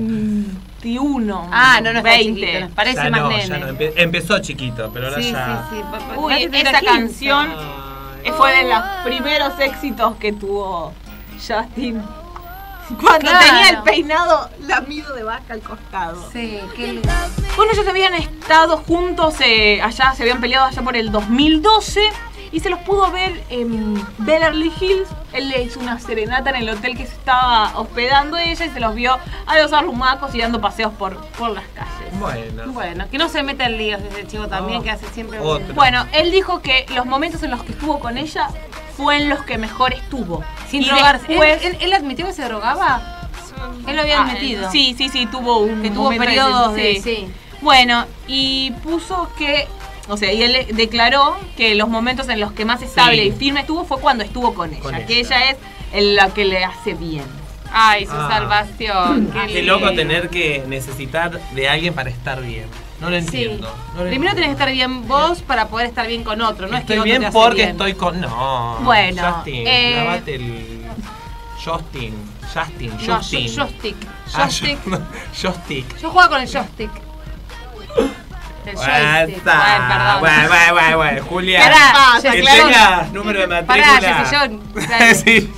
21. Ah, no está 20. chiquito, nos parece Ya más no, nene. ya no. Empezó chiquito, pero ahora Sí. Uy, Parece que esa era 15. canción fue de los primeros éxitos que tuvo Justin. Cuando Claro. tenía el peinado lamido de vaca al costado. Sí, qué lindo. Bueno, ellos habían estado juntos allá, se habían peleado allá por el 2012 y se los pudo ver en Beverly Hills. Él le hizo una serenata en el hotel que se estaba hospedando ella y se los vio a los arrumacos y dando paseos por las calles. Bueno, que no se meta en líos ese chico también, No. que hace siempre... Otro. Bueno, él dijo que los momentos en los que estuvo con ella fue en los que mejor estuvo. Sin Y drogarse. después- ¿Él admitió que se drogaba? Él lo había admitido. Sí, tuvo un Que tuvo momento periodos de... de... Sí. Bueno, y puso que, o sea, y él declaró que los momentos en los que más estable Sí. y firme estuvo fue cuando estuvo con ella, Con que ella. ella es la que le hace bien. Ay, su Ah. salvación. Qué loco tener que necesitar de alguien para estar bien. No lo entiendo. No lo Primero tenés que entiendo. estar bien vos para poder estar bien con otro, no es que Estoy otro bien te hace porque bien. estoy con. No. Bueno, Justin, grabate el. Justin. No, joystick. Joystick. Joystick. Yo jugaba con el joystick. El joystick. Bueno, perdón. Bueno, Julia. Pará, que Jessy John. tengas número de matrícula. Pará, Jessy John. Dale. Sí.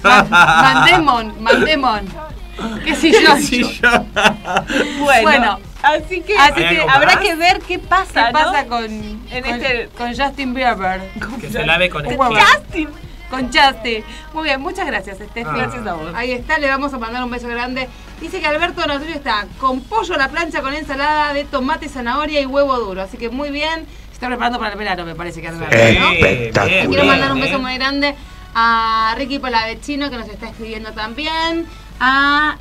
Mandemon. ¿Qué sé yo? Sí, yo. Bueno, así que ¿Hay algo habrá más? que ver qué pasa, ¿Qué ¿no? pasa con este- con Justin Bieber? Que se lave con este. Justin. Con Justin. Muy bien, muchas gracias, Steffi. Gracias a vos. Ahí está, le vamos a mandar un beso grande. Dice que Alberto Notorio está con pollo a la plancha con ensalada de tomate, zanahoria y huevo duro. Así que muy bien. Se está preparando para el verano, me parece que Alberto, ¿no? Espectacular. Quiero mandar un bien. beso muy grande a Ricky Polavecino, que nos está escribiendo también. A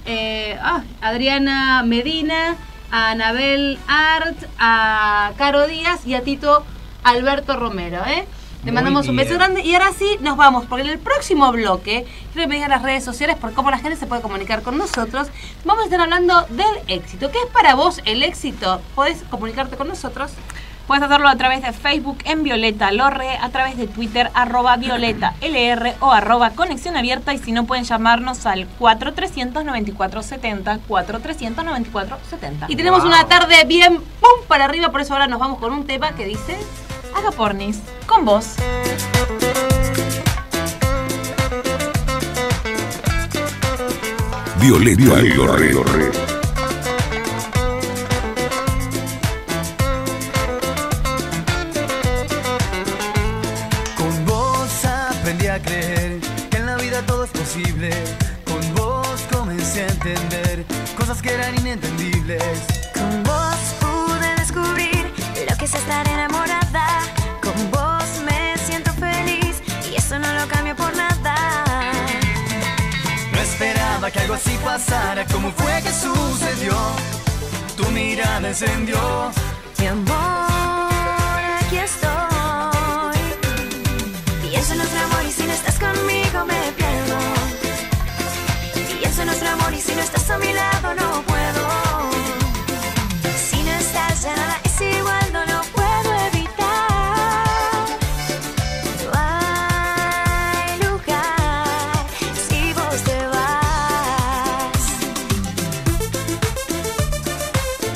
Adriana Medina, a Anabel Art, a Caro Díaz y a Tito Alberto Romero, ¿eh? Le Muy mandamos un beso bien. grande y ahora sí nos vamos, porque en el próximo bloque quiero que me digan las redes sociales por cómo la gente se puede comunicar con nosotros. Vamos a estar hablando del éxito. ¿Qué es para vos el éxito? ¿Podés comunicarte con nosotros? Puedes hacerlo a través de Facebook en Violeta Lorre, a través de Twitter @Violeta LR o @Conexión Abierta, y si no pueden llamarnos al 439470, 439470. Y tenemos Wow. una tarde bien pum para arriba, por eso ahora nos vamos con un tema que dice... Haga pornis con vos. Violeta Lorre. Con vos aprendí a creer que en la vida todo es posible. Con vos comencé a entender cosas que eran inentendibles. Con vos pude descubrir lo que es estar enamorada. Con vos me siento feliz y eso no lo cambio por nada. No esperaba que algo así pasara. ¿Cómo fue que sucedió? Tu mirada encendió. Mi amor, aquí estoy. Pienso en nuestro amor y si no estás conmigo me pierdo. Pienso en nuestro amor y si no estás a mi lado no puedo. Si no estás ya nada es igual, no lo puedo evitar. No hay lugar si vos te vas.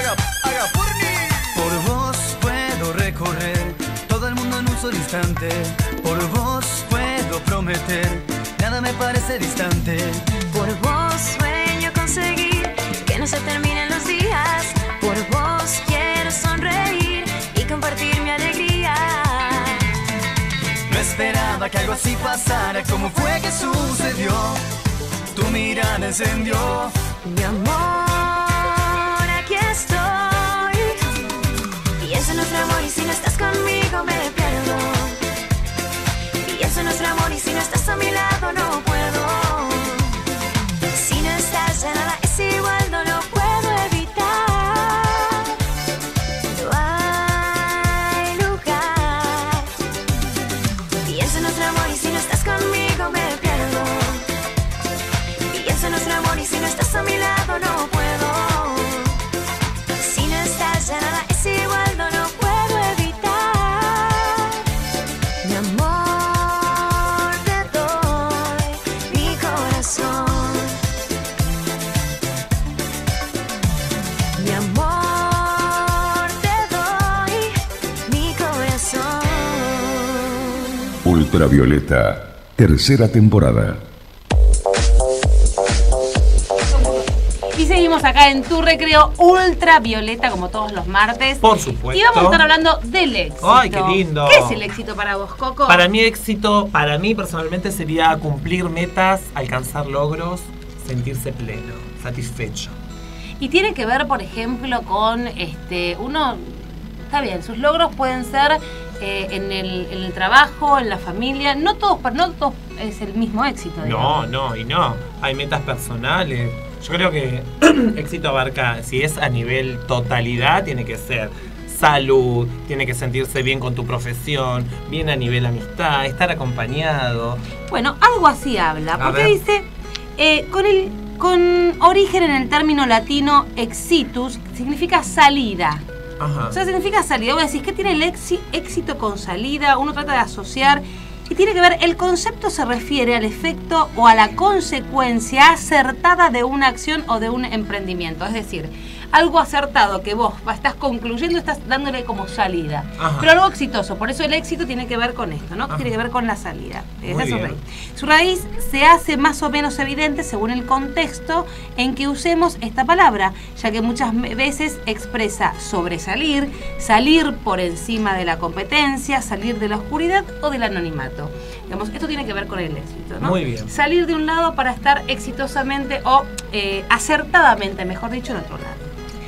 haga por mí. Por vos puedo recorrer todo el mundo en un solo instante. Por vos puedo prometer, nada me parece distante. Por vos sueño conseguir que no se terminen los días. Por vos quiero sonreír y compartir mi alegría. No esperaba que algo así pasara, ¿cómo fue que sucedió? Tu mirada encendió. Mi amor, aquí estoy. Pienso en nuestro amor y si no estás conmigo me pierdo. Pienso en nuestro amor y si no estás a mi lado no puedo. Si no estás ya nada es igual, no lo puedo evitar. No hay lugar. Pienso en nuestro amor y si no estás conmigo me pierdo. Pienso en nuestro amor y si no estás a mi lado no puedo. Si no estás ya nada es igual, no lo puedo evitar. Mi amor, te doy mi corazón. Mi amor, te doy mi corazón. Ultravioleta, tercera temporada. Y seguimos acá en Tu Recreo Ultravioleta, como todos los martes. Por supuesto. Y vamos a estar hablando del éxito. ¡Ay, qué lindo! ¿Qué es el éxito para vos, Coco? Para mí éxito, para mí personalmente sería cumplir metas, alcanzar logros, sentirse pleno, satisfecho. Y tiene que ver, por ejemplo, con uno, está bien, sus logros pueden ser en el trabajo, en la familia, no todos es el mismo éxito, digamos. No. Hay metas personales. Yo creo que éxito abarca, si es a nivel totalidad, tiene que ser salud, tiene que sentirse bien con tu profesión, bien a nivel amistad, estar acompañado. Bueno, algo así habla, porque ver. dice, con origen en el término latino exitus, significa salida. Ajá. O sea, significa salida. Vos decís, ¿qué tiene el éxito con salida? Uno trata de asociar. Y tiene que ver, el concepto se refiere al efecto o a la consecuencia acertada de una acción o de un emprendimiento. Es decir, algo acertado que vos estás concluyendo, estás dándole como salida. Ajá. Pero algo exitoso. Por eso el éxito tiene que ver con esto, ¿no? Ajá. Tiene que ver con la salida. Esa es su bien. raíz. Su raíz se hace más o menos evidente según el contexto en que usemos esta palabra, ya que muchas veces expresa sobresalir, salir por encima de la competencia, salir de la oscuridad o del anonimato. Digamos, esto tiene que ver con el éxito, ¿no? Muy bien. Salir de un lado para estar exitosamente o acertadamente, mejor dicho, en otro lado.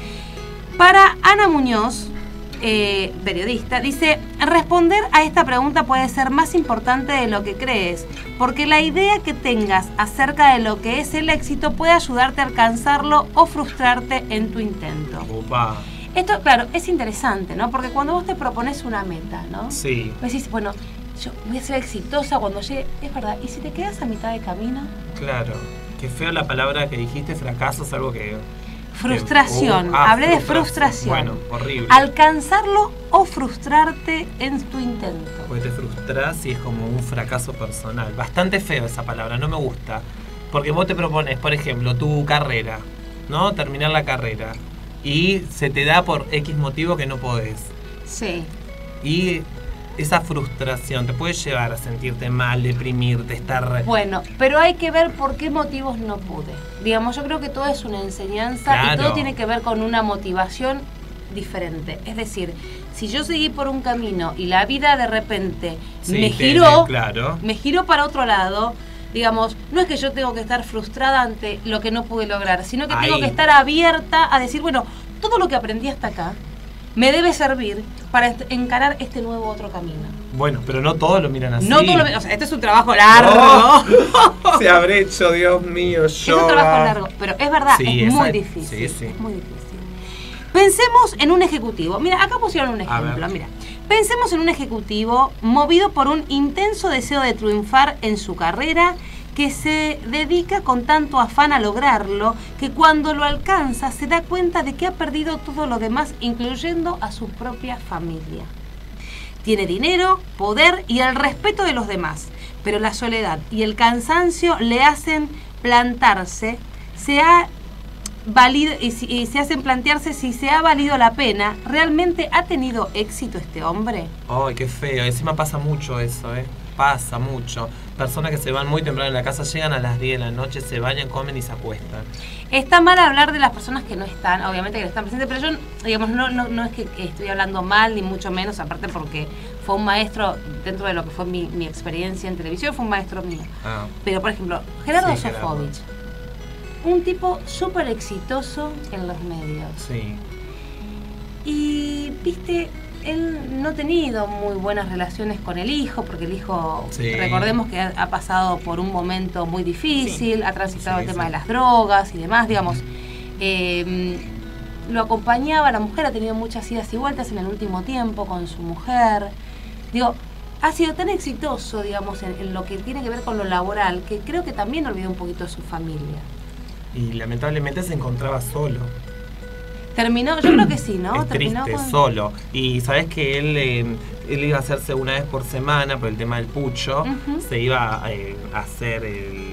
Para Ana Muñoz, periodista, dice, responder a esta pregunta puede ser más importante de lo que crees, porque la idea que tengas acerca de lo que es el éxito puede ayudarte a alcanzarlo o frustrarte en tu intento. Opa. Esto, claro, es interesante, ¿no? Porque cuando vos te propones una meta, ¿no? Sí. Vos decís, bueno, yo voy a ser exitosa cuando llegue, es verdad, y si te quedas a mitad de camino, Claro. Qué feo la palabra que dijiste, fracaso, es algo que... frustración, hablé de frustración. Bueno, horrible. Alcanzarlo o frustrarte en tu intento. Porque te frustras y es como un fracaso personal. Bastante feo esa palabra, no me gusta. Porque vos te propones, por ejemplo, tu carrera, ¿no? Terminar la carrera. Y se te da por X motivo que no podés. Sí. Y esa frustración te puede llevar a sentirte mal, deprimirte, estar... Bueno, pero hay que ver por qué motivos no pude. Digamos, yo creo que todo es una enseñanza Claro. y todo tiene que ver con una motivación diferente. Es decir, si yo seguí por un camino y la vida de repente Sí, me te- giró, claro. me giró para otro lado, digamos, no es que yo tengo que estar frustrada ante lo que no pude lograr, sino que tengo Ahí. que estar abierta a decir, bueno, todo lo que aprendí hasta acá me debe servir para encarar este nuevo otro camino. Bueno, pero no todos lo miran así. No todo lo, o sea, este es un trabajo largo. No. Se habré hecho, Dios mío, Es un trabajo largo, pero es verdad, Sí, es muy esa- difícil. sí, sí. Es muy difícil. Pensemos en un ejecutivo. Mira, acá pusieron un A ver. ejemplo. Mira, pensemos en un ejecutivo movido por un intenso deseo de triunfar en su carrera, que se dedica con tanto afán a lograrlo, que cuando lo alcanza se da cuenta de que ha perdido todo lo demás, incluyendo a su propia familia. Tiene dinero, poder y el respeto de los demás, pero la soledad y el cansancio le hacen plantarse. y se hacen plantearse si se ha valido la pena. ¿Realmente ha tenido éxito este hombre? Ay, qué feo. Encima pasa mucho eso, Pasa mucho. Personas que se van muy temprano en la casa, llegan a las 10 de la noche, se bañan, comen y se acuestan. Está mal hablar de las personas que no están, obviamente que no están presentes, pero yo, digamos, no es que estoy hablando mal, ni mucho menos, aparte porque fue un maestro, dentro de lo que fue mi experiencia en televisión, fue un maestro mío. Ah. Pero, por ejemplo, Gerardo Sí, Gerardo. Sofovich, un tipo súper exitoso en los medios. Sí. Y, viste, él no ha tenido muy buenas relaciones con el hijo, porque el hijo, Sí. recordemos que ha pasado por un momento muy difícil, ha transitado Sí, el tema sí. de las drogas y demás, digamos. Lo acompañaba, la mujer ha tenido muchas idas y vueltas en el último tiempo con su mujer. Digo, ha sido tan exitoso, digamos, en lo que tiene que ver con lo laboral, que creo que también olvidó un poquito de su familia. Y lamentablemente se encontraba solo. Terminó, yo creo que sí, ¿no? Es Terminó triste, con... solo. Y sabes que él iba a hacerse una vez por semana por el tema del pucho. Ujú. Se iba a hacer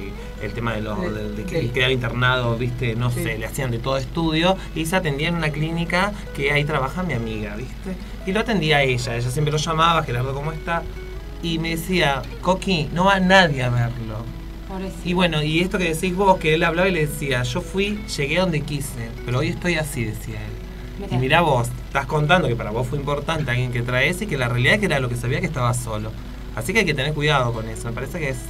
el tema de que quedaba internado, viste, no sé, le hacían de todo estudio. Y se atendía en una clínica que ahí trabaja mi amiga, viste. Y lo atendía ella siempre lo llamaba, Gerardo, ¿cómo está? Y me decía, Coqui, no va nadie a verlo. Pobrecito. Y bueno, y esto que decís vos, que él hablaba y le decía, yo llegué a donde quise, pero hoy estoy así, decía él. Mirá. Y mirá vos, estás contando que para vos fue importante alguien que traes y que la realidad es que era lo que sabía que estaba solo. Así que hay que tener cuidado con eso, me parece que es...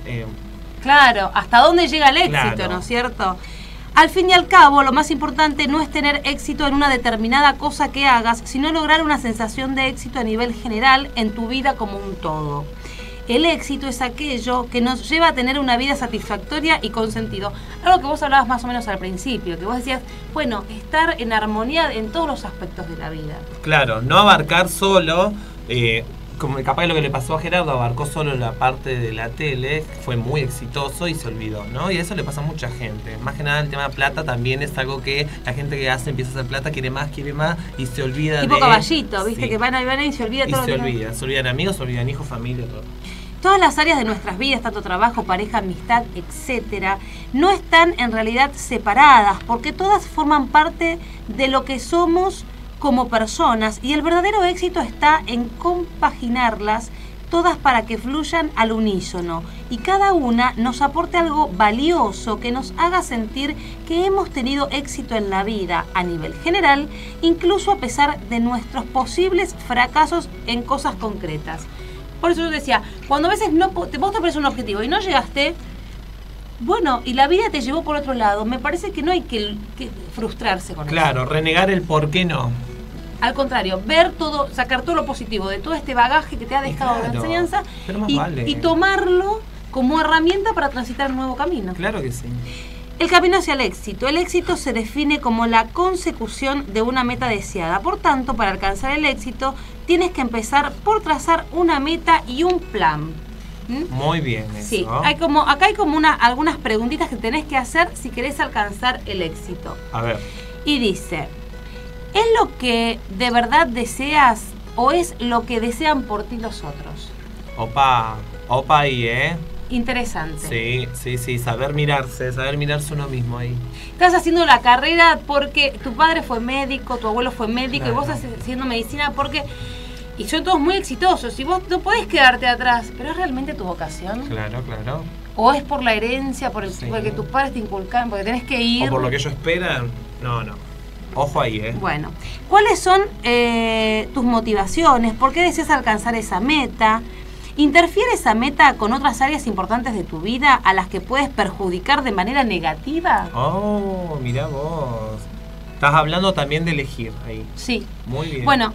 Claro, hasta dónde llega el éxito, Claro. ¿no es cierto? Al fin y al cabo, lo más importante no es tener éxito en una determinada cosa que hagas, sino lograr una sensación de éxito a nivel general en tu vida como un todo. El éxito es aquello que nos lleva a tener una vida satisfactoria y con sentido. Algo que vos hablabas más o menos al principio, que vos decías, bueno, estar en armonía en todos los aspectos de la vida. Claro, no abarcar solo, como capaz lo que le pasó a Gerardo, abarcó solo la parte de la tele, fue muy exitoso y se olvidó, ¿no? Y eso le pasa a mucha gente. Más que nada el tema de plata también es algo que la gente que empieza a hacer plata quiere más y se olvida Tipo de... caballito, viste, Sí. que van y se olvida Y todo se lo que... olvida, se olvidan amigos, se olvidan hijos, familia, todo. Todas las áreas de nuestras vidas, tanto trabajo, pareja, amistad, etcétera, no están en realidad separadas, porque todas forman parte de lo que somos como personas, y el verdadero éxito está en compaginarlas todas para que fluyan al unísono, y cada una nos aporte algo valioso que nos haga sentir que hemos tenido éxito en la vida a nivel general, incluso a pesar de nuestros posibles fracasos en cosas concretas. Por eso yo decía, cuando a veces vos te pones un objetivo y no llegaste, bueno, y la vida te llevó por otro lado, me parece que no hay que frustrarse con eso. Claro, renegar el por qué no. Al contrario, ver todo, sacar todo lo positivo de todo este bagaje que te ha dejado la Claro, enseñanza pero más y, vale. y tomarlo como herramienta para transitar un nuevo camino. Claro que sí. El camino hacia el éxito. El éxito se define como la consecución de una meta deseada. Por tanto, para alcanzar el éxito, tienes que empezar por trazar una meta y un plan. ¿Mm? Muy bien eso. Sí, acá hay como algunas preguntitas que tenés que hacer si querés alcanzar el éxito. A ver. Y dice, ¿es lo que de verdad deseas o es lo que desean por ti los otros? Opa ahí, Interesante. Sí, saber mirarse uno mismo ahí. Estás haciendo la carrera porque tu padre fue médico, tu abuelo fue médico, Claro. y vos estás haciendo medicina porque... Y son todos muy exitosos y vos no podés quedarte atrás. ¿Pero es realmente tu vocación? Claro. ¿O es por la herencia, Sí. porque tus padres te inculcan, porque tenés que ir? O por lo que ellos esperan. No. Ojo ahí, Bueno, ¿cuáles son tus motivaciones? ¿Por qué deseas alcanzar esa meta? ¿Interfiere esa meta con otras áreas importantes de tu vida a las que puedes perjudicar de manera negativa? Oh, mirá vos. Estás hablando también de elegir ahí. Sí. Muy bien. Bueno,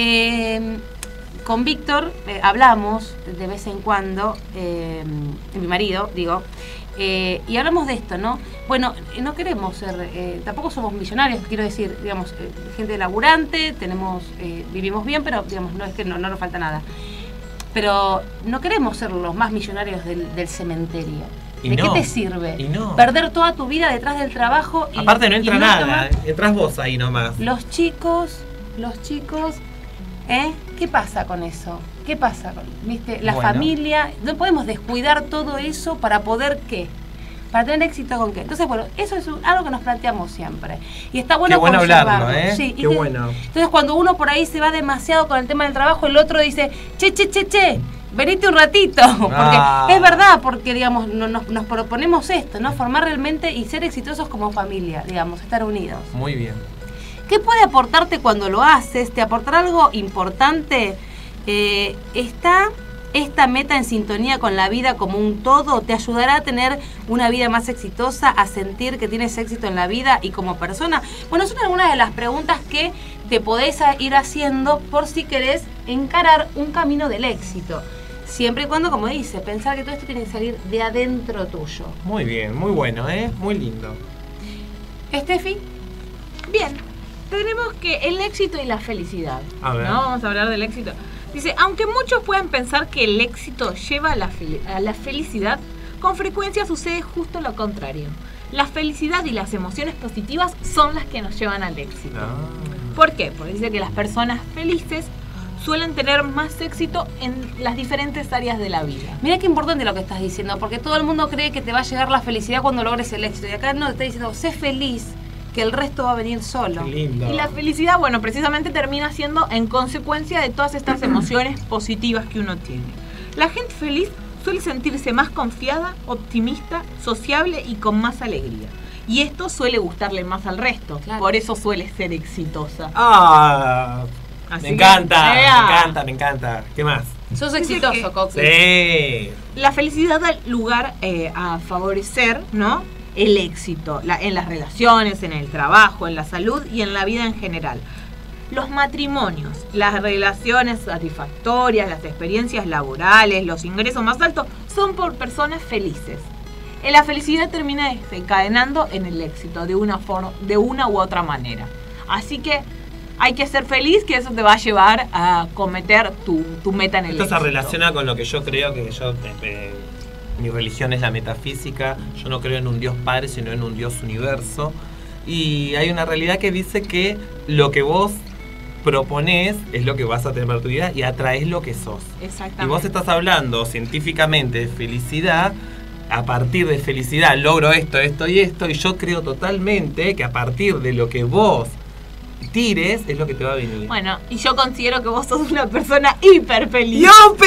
con Víctor hablamos de vez en cuando, mi marido, digo, y hablamos de esto, ¿no? Bueno, no queremos ser, tampoco somos millonarios, quiero decir, digamos, gente laburante, vivimos bien, pero digamos, no es que no nos falta nada. Pero no queremos ser los más millonarios del cementerio. Y ¿De no, qué te sirve? y no. Perder toda tu vida detrás del trabajo y Aparte no entra y nada, tomar- entras vos ahí nomás. Los chicos, ¿qué pasa con eso? ¿Qué pasa con, viste, la Bueno. familia? No podemos descuidar todo eso para poder ¿qué? ¿Para tener éxito con qué? Entonces, bueno, eso es algo que nos planteamos siempre. Y está bueno Qué bueno conservarlo. hablarlo, ¿eh? Sí, Qué bueno. Entonces, cuando uno por ahí se va demasiado con el tema del trabajo, el otro dice, che, venite un ratito. Porque es verdad, porque, digamos, nos proponemos esto, ¿no? Formar realmente y ser exitosos como familia, digamos, estar unidos. Muy bien. ¿Qué puede aportarte cuando lo haces? ¿Te aportará algo importante? ¿Está esta meta en sintonía con la vida como un todo? ¿Te ayudará a tener una vida más exitosa, a sentir que tienes éxito en la vida y como persona? Bueno, son algunas de las preguntas que te podés ir haciendo por si querés encarar un camino del éxito. Siempre y cuando, como dice, pensar que todo esto tiene que salir de adentro tuyo. Muy bien, muy bueno, muy lindo. Estefi. Bien, tenemos que el éxito y la felicidad. A ver. ¿No? Vamos a hablar del éxito. Dice, aunque muchos pueden pensar que el éxito lleva a la felicidad, con frecuencia sucede justo lo contrario. La felicidad y las emociones positivas son las que nos llevan al éxito. ¿Por qué? Porque dice que las personas felices suelen tener más éxito en las diferentes áreas de la vida. Mira qué importante lo que estás diciendo, porque todo el mundo cree que te va a llegar la felicidad cuando logres el éxito. Y acá no te está diciendo, sé feliz, que el resto va a venir solo. Qué lindo. Y la felicidad, bueno, precisamente termina siendo en consecuencia de todas estas emociones positivas que uno tiene. La gente feliz suele sentirse más confiada, optimista, sociable y con más alegría. Y esto suele gustarle más al resto. Claro. Por eso suele ser exitosa. Me encanta. ¿Qué más? Sos exitoso, Coqui. Sí. La felicidad da lugar a favorecer, ¿no?, el éxito en las relaciones, en el trabajo, en la salud y en la vida en general. Los matrimonios, las relaciones satisfactorias, las experiencias laborales, los ingresos más altos son por personas felices. La felicidad termina desencadenando en el éxito de una u otra manera. Así que hay que ser feliz, que eso te va a llevar a cometer tu meta en el éxito. Esto se relaciona con lo que yo creo que mi religión es la metafísica. Yo no creo en un Dios Padre, sino en un Dios Universo. Y hay una realidad que dice que lo que vos proponés es lo que vas a tener para tu vida y atraes lo que sos. Exactamente. Y vos estás hablando científicamente de felicidad. A partir de felicidad logro esto y esto. Y yo creo totalmente que a partir de lo que vos tires es lo que te va a venir. Bueno, y yo considero que vos sos una persona hiper feliz. ¡Yopi!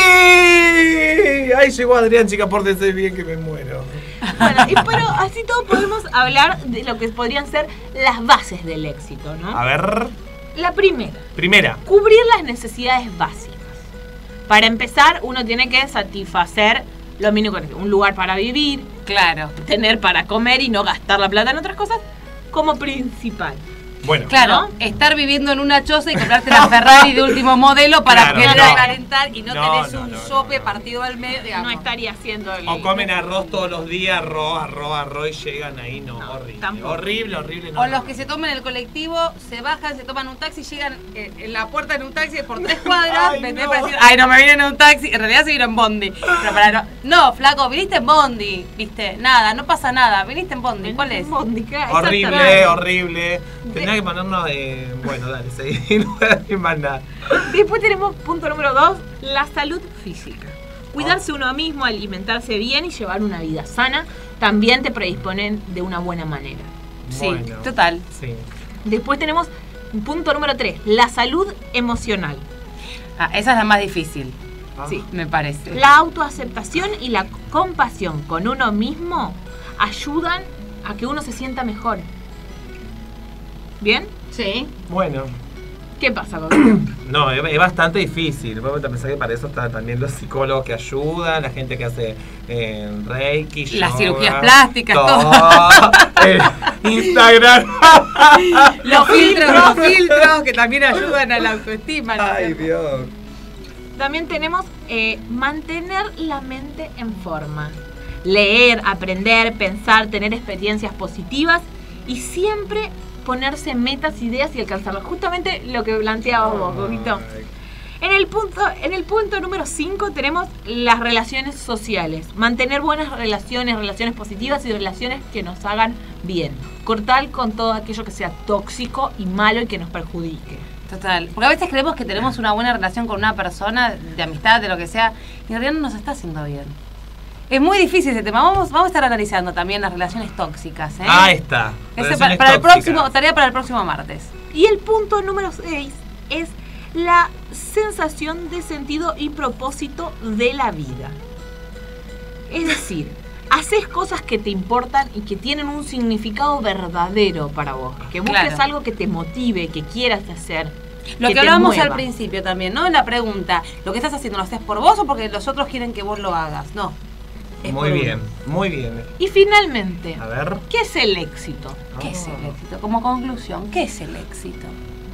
Ay, llegó Adrián, chica, pórtese bien que me muero. Bueno, pero así todo podemos hablar de lo que podrían ser las bases del éxito, ¿no? A ver. La primera. Cubrir las necesidades básicas. Para empezar, uno tiene que satisfacer lo mínimo, un lugar para vivir, claro, tener para comer y no gastar la plata en otras cosas como principal. Bueno, claro, ¿no? Estar viviendo en una choza y comprarte la Ferrari de último modelo para poder calentar y no tenés un sope partido al medio, digamos. No estaría haciendo el... O comen arroz todos los días, arroz y llegan ahí, horrible. No. O los que se toman el colectivo, se bajan, se toman un taxi, llegan en la puerta en un taxi por 3 cuadras, para decir, ay, no me vienen en un taxi, en realidad se vino en bondi. Pero no, flaco, viniste en bondi, viste, nada, no pasa nada, viniste en bondi, ¿cuál es? Bondi, horrible. Tenía que ponernos de... Bueno, dale, seguí, no voy a decir más nada. Después tenemos punto número 2, la salud física. Cuidarse uno mismo, alimentarse bien y llevar una vida sana también te predisponen de una buena manera. Bueno, sí, total. Sí. Después tenemos punto número 3, la salud emocional. Esa es la más difícil. Sí, me parece. La autoaceptación y la compasión con uno mismo ayudan a que uno se sienta mejor. ¿Bien? Sí. Bueno. ¿Qué pasa con No, es bastante difícil. Vamos a pensar que para eso están también los psicólogos que ayudan, la gente que hace Reiki, las yoga, cirugías plásticas, todo. Instagram. los filtros que también ayudan a la autoestima. Ay, Dios. También tenemos mantener la mente en forma. Leer, aprender, pensar, tener experiencias positivas y siempre ponerse metas, ideas y alcanzarlas. Justamente lo que planteabas vos, Coquito. En el punto número 5 tenemos las relaciones sociales. Mantener buenas relaciones positivas y relaciones que nos hagan bien. Cortar con todo aquello que sea tóxico y malo y que nos perjudique. Total. Porque a veces creemos que tenemos una buena relación con una persona, de amistad, de lo que sea, y en realidad no nos está haciendo bien. Es muy difícil ese tema. Vamos a estar analizando también las relaciones tóxicas. Ahí está. Ese Relaciones para el tóxicas. próximo, tarea para el próximo martes. Y el punto número 6 es la sensación de sentido y propósito de la vida. Es decir, haces cosas que te importan y que tienen un significado verdadero para vos. Que busques Claro. algo que te motive, que quieras hacer. Lo que te hablábamos mueva. al principio también, ¿no? En la pregunta, ¿lo que estás haciendo lo haces por vos o porque los otros quieren que vos lo hagas? No. Es Muy por bien, uno. muy bien. Y finalmente, A ver. ¿qué es el éxito? ¿Qué es el éxito? Como conclusión, ¿qué es el éxito?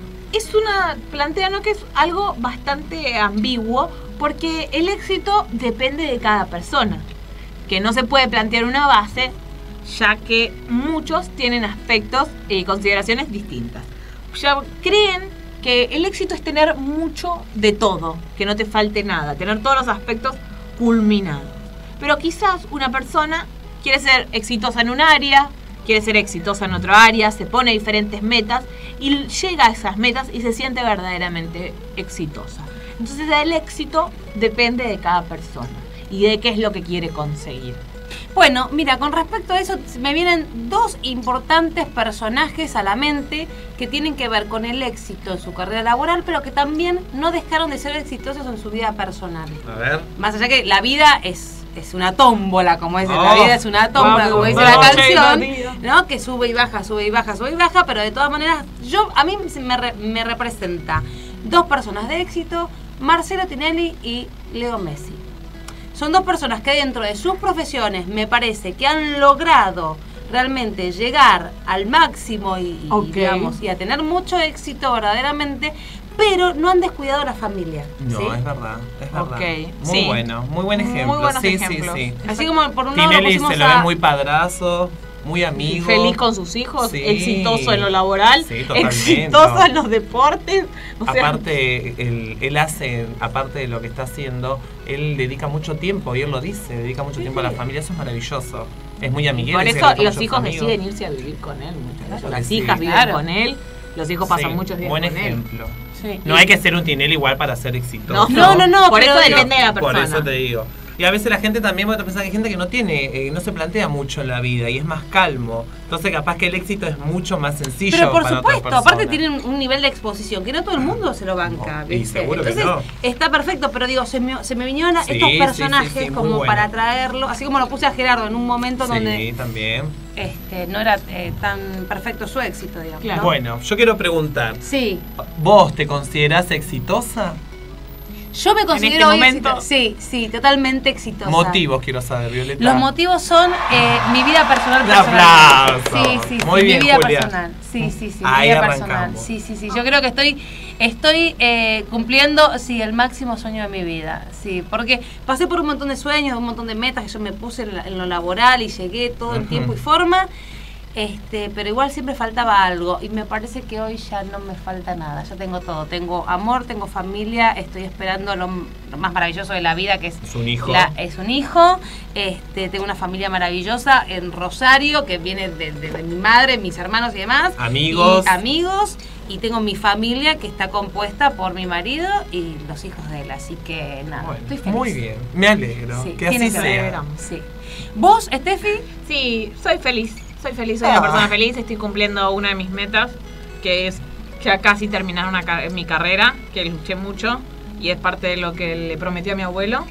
Es una, plantea, ¿no? Que es algo bastante ambiguo, porque el éxito depende de cada persona, que no se puede plantear una base, ya que muchos tienen aspectos y consideraciones distintas. Ya creen que el éxito es tener mucho de todo, que no te falte nada, tener todos los aspectos culminados. Pero quizás una persona quiere ser exitosa en un área, quiere ser exitosa en otra área, se pone diferentes metas y llega a esas metas y se siente verdaderamente exitosa. Entonces el éxito depende de cada persona y de qué es lo que quiere conseguir. Bueno, mira, con respecto a eso me vienen dos importantes personajes a la mente que tienen que ver con el éxito en su carrera laboral, pero que también no dejaron de ser exitosos en su vida personal. A ver. Más allá que la vida es una tómbola, como dice, Oh, la vida es una tómbola, como dice la vamos, canción, ¿no? Que sube y baja, sube y baja, sube y baja, pero de todas maneras, a mí me representa dos personas de éxito, Marcelo Tinelli y Leo Messi. Son dos personas que dentro de sus profesiones me parece que han logrado realmente llegar al máximo y digamos, y a tener mucho éxito verdaderamente, pero no han descuidado a la familia. No, ¿sí? es verdad, es verdad. Ok, Muy sí. bueno, muy buen ejemplo. Muy buenos sí, ejemplos. sí, sí. Así como por un lado lo Tinelli pusimos se lo ve muy padrazo, muy amigo. Feliz con sus hijos, Sí. exitoso en lo laboral, Sí, totalmente. exitoso en los deportes. O sea, Aparte, él hace, aparte de lo que está haciendo, él dedica mucho tiempo, y él lo dice, dedica mucho tiempo a la familia, eso es maravilloso. Es muy amiguero. por dice eso que está los mucho hijos con sus amigos. deciden irse a vivir con él. muchas veces. Claro Las que hijas sí. viven Claro. con él, los hijos pasan Sí, muchos días buen con él. ejemplo. Sí. No hay que ser un Tinelli igual para ser exitoso. No, por pero eso digo, depende de la Por persona. eso te digo. Y a veces la gente también puede pensar que hay gente que no tiene, no se plantea mucho en la vida y es más calmo. Entonces capaz que el éxito es mucho más sencillo. Pero por para otra supuesto, aparte persona. tienen un nivel de exposición que no todo el mundo se lo banca, No, y ¿viste? seguro que Entonces, no. está perfecto, pero digo, se me vinieron Sí, estos sí, personajes sí, muy como bueno. para traerlo, así como lo puse a Gerardo en un momento Sí, donde también. no era tan perfecto su éxito, digamos. Claro. ¿no? Bueno, yo quiero preguntar, Sí, ¿vos te considerás exitosa? yo me considero este hoy momento- sí, totalmente exitosa. Motivos quiero saber, Violeta. Los motivos son mi vida personal. Un personal. aplauso. Sí, Muy bien, mi vida Julia. personal. Sí, mi Ahí vida arrancamos. personal. Sí. Yo creo que estoy cumpliendo, el máximo sueño de mi vida. Sí, porque pasé por un montón de sueños, un montón de metas que yo me puse en lo laboral y llegué todo en Ujú. tiempo y forma. Pero igual siempre faltaba algo y me parece que hoy ya no me falta nada, ya tengo todo, tengo amor, tengo familia, estoy esperando lo más maravilloso de la vida que es un hijo. Es un hijo, tengo una familia maravillosa en Rosario que viene de mi madre, mis hermanos y demás. Amigos. Y tengo mi familia que está compuesta por mi marido y los hijos de él, así que nada, Bueno, estoy feliz. muy bien, me alegro. Sí, que tiene así que sea. ver, sí. ¿Vos, Steffi? Sí, soy feliz, soy una persona feliz, estoy cumpliendo una de mis metas, que es ya casi terminar mi carrera, que luché mucho y es parte de lo que le prometí a mi abuelo.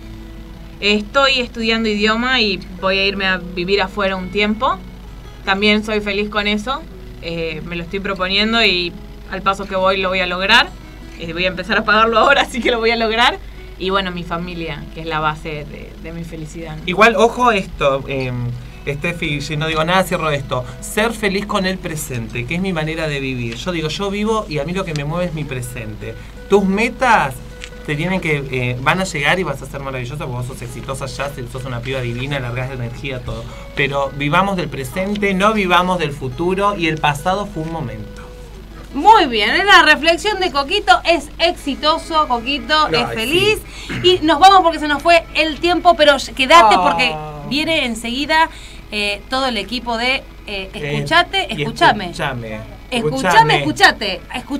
Estoy estudiando idioma y voy a irme a vivir afuera un tiempo. También soy feliz con eso, me lo estoy proponiendo y al paso que voy lo voy a lograr. Voy a empezar a pagarlo ahora, así que lo voy a lograr. Y bueno, mi familia, que es la base de mi felicidad. Igual, ojo esto, Steffi, si no digo nada, cierro esto. Ser feliz con el presente, que es mi manera de vivir. Yo digo, yo vivo y a mí lo que me mueve es mi presente. Tus metas te tienen que van a llegar y vas a ser maravillosa porque vos sos exitosa ya, sos una piba divina, largás de energía, todo. Pero vivamos del presente, no vivamos del futuro y el pasado fue un momento. Muy bien, es la reflexión de Coquito, es exitoso, Coquito es Ay, feliz. Y nos vamos porque se nos fue el tiempo, pero quédate Oh. porque viene enseguida todo el equipo de Escuchate, Y Escuchame. escuchame. Escuchame, escuchate.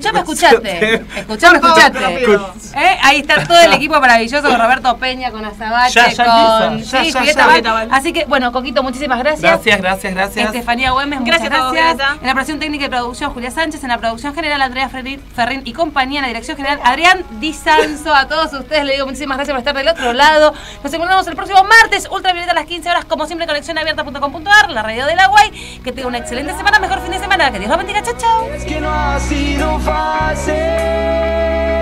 Ahí está todo el equipo maravilloso con Roberto Peña, con Azabache, con Julieta Val. Así que, bueno, Coquito, muchísimas gracias. Gracias. Estefanía Güemes, muchas Gracias a vos, Violeta. En la operación técnica y producción, Julia Sánchez. En la producción general, Andrea Ferrín y compañía. En la dirección general, Adrián Di Sanzo. A todos ustedes les digo muchísimas gracias por estar del otro lado. Nos encontramos el próximo martes, Ultravioleta a las 15 horas, como siempre, conexionabierta.com.ar, la radio de la Guay. Que tenga una excelente semana, mejor fin de semana. Que Dios los bendiga. Chao, chao. Es que no ha sido fácil.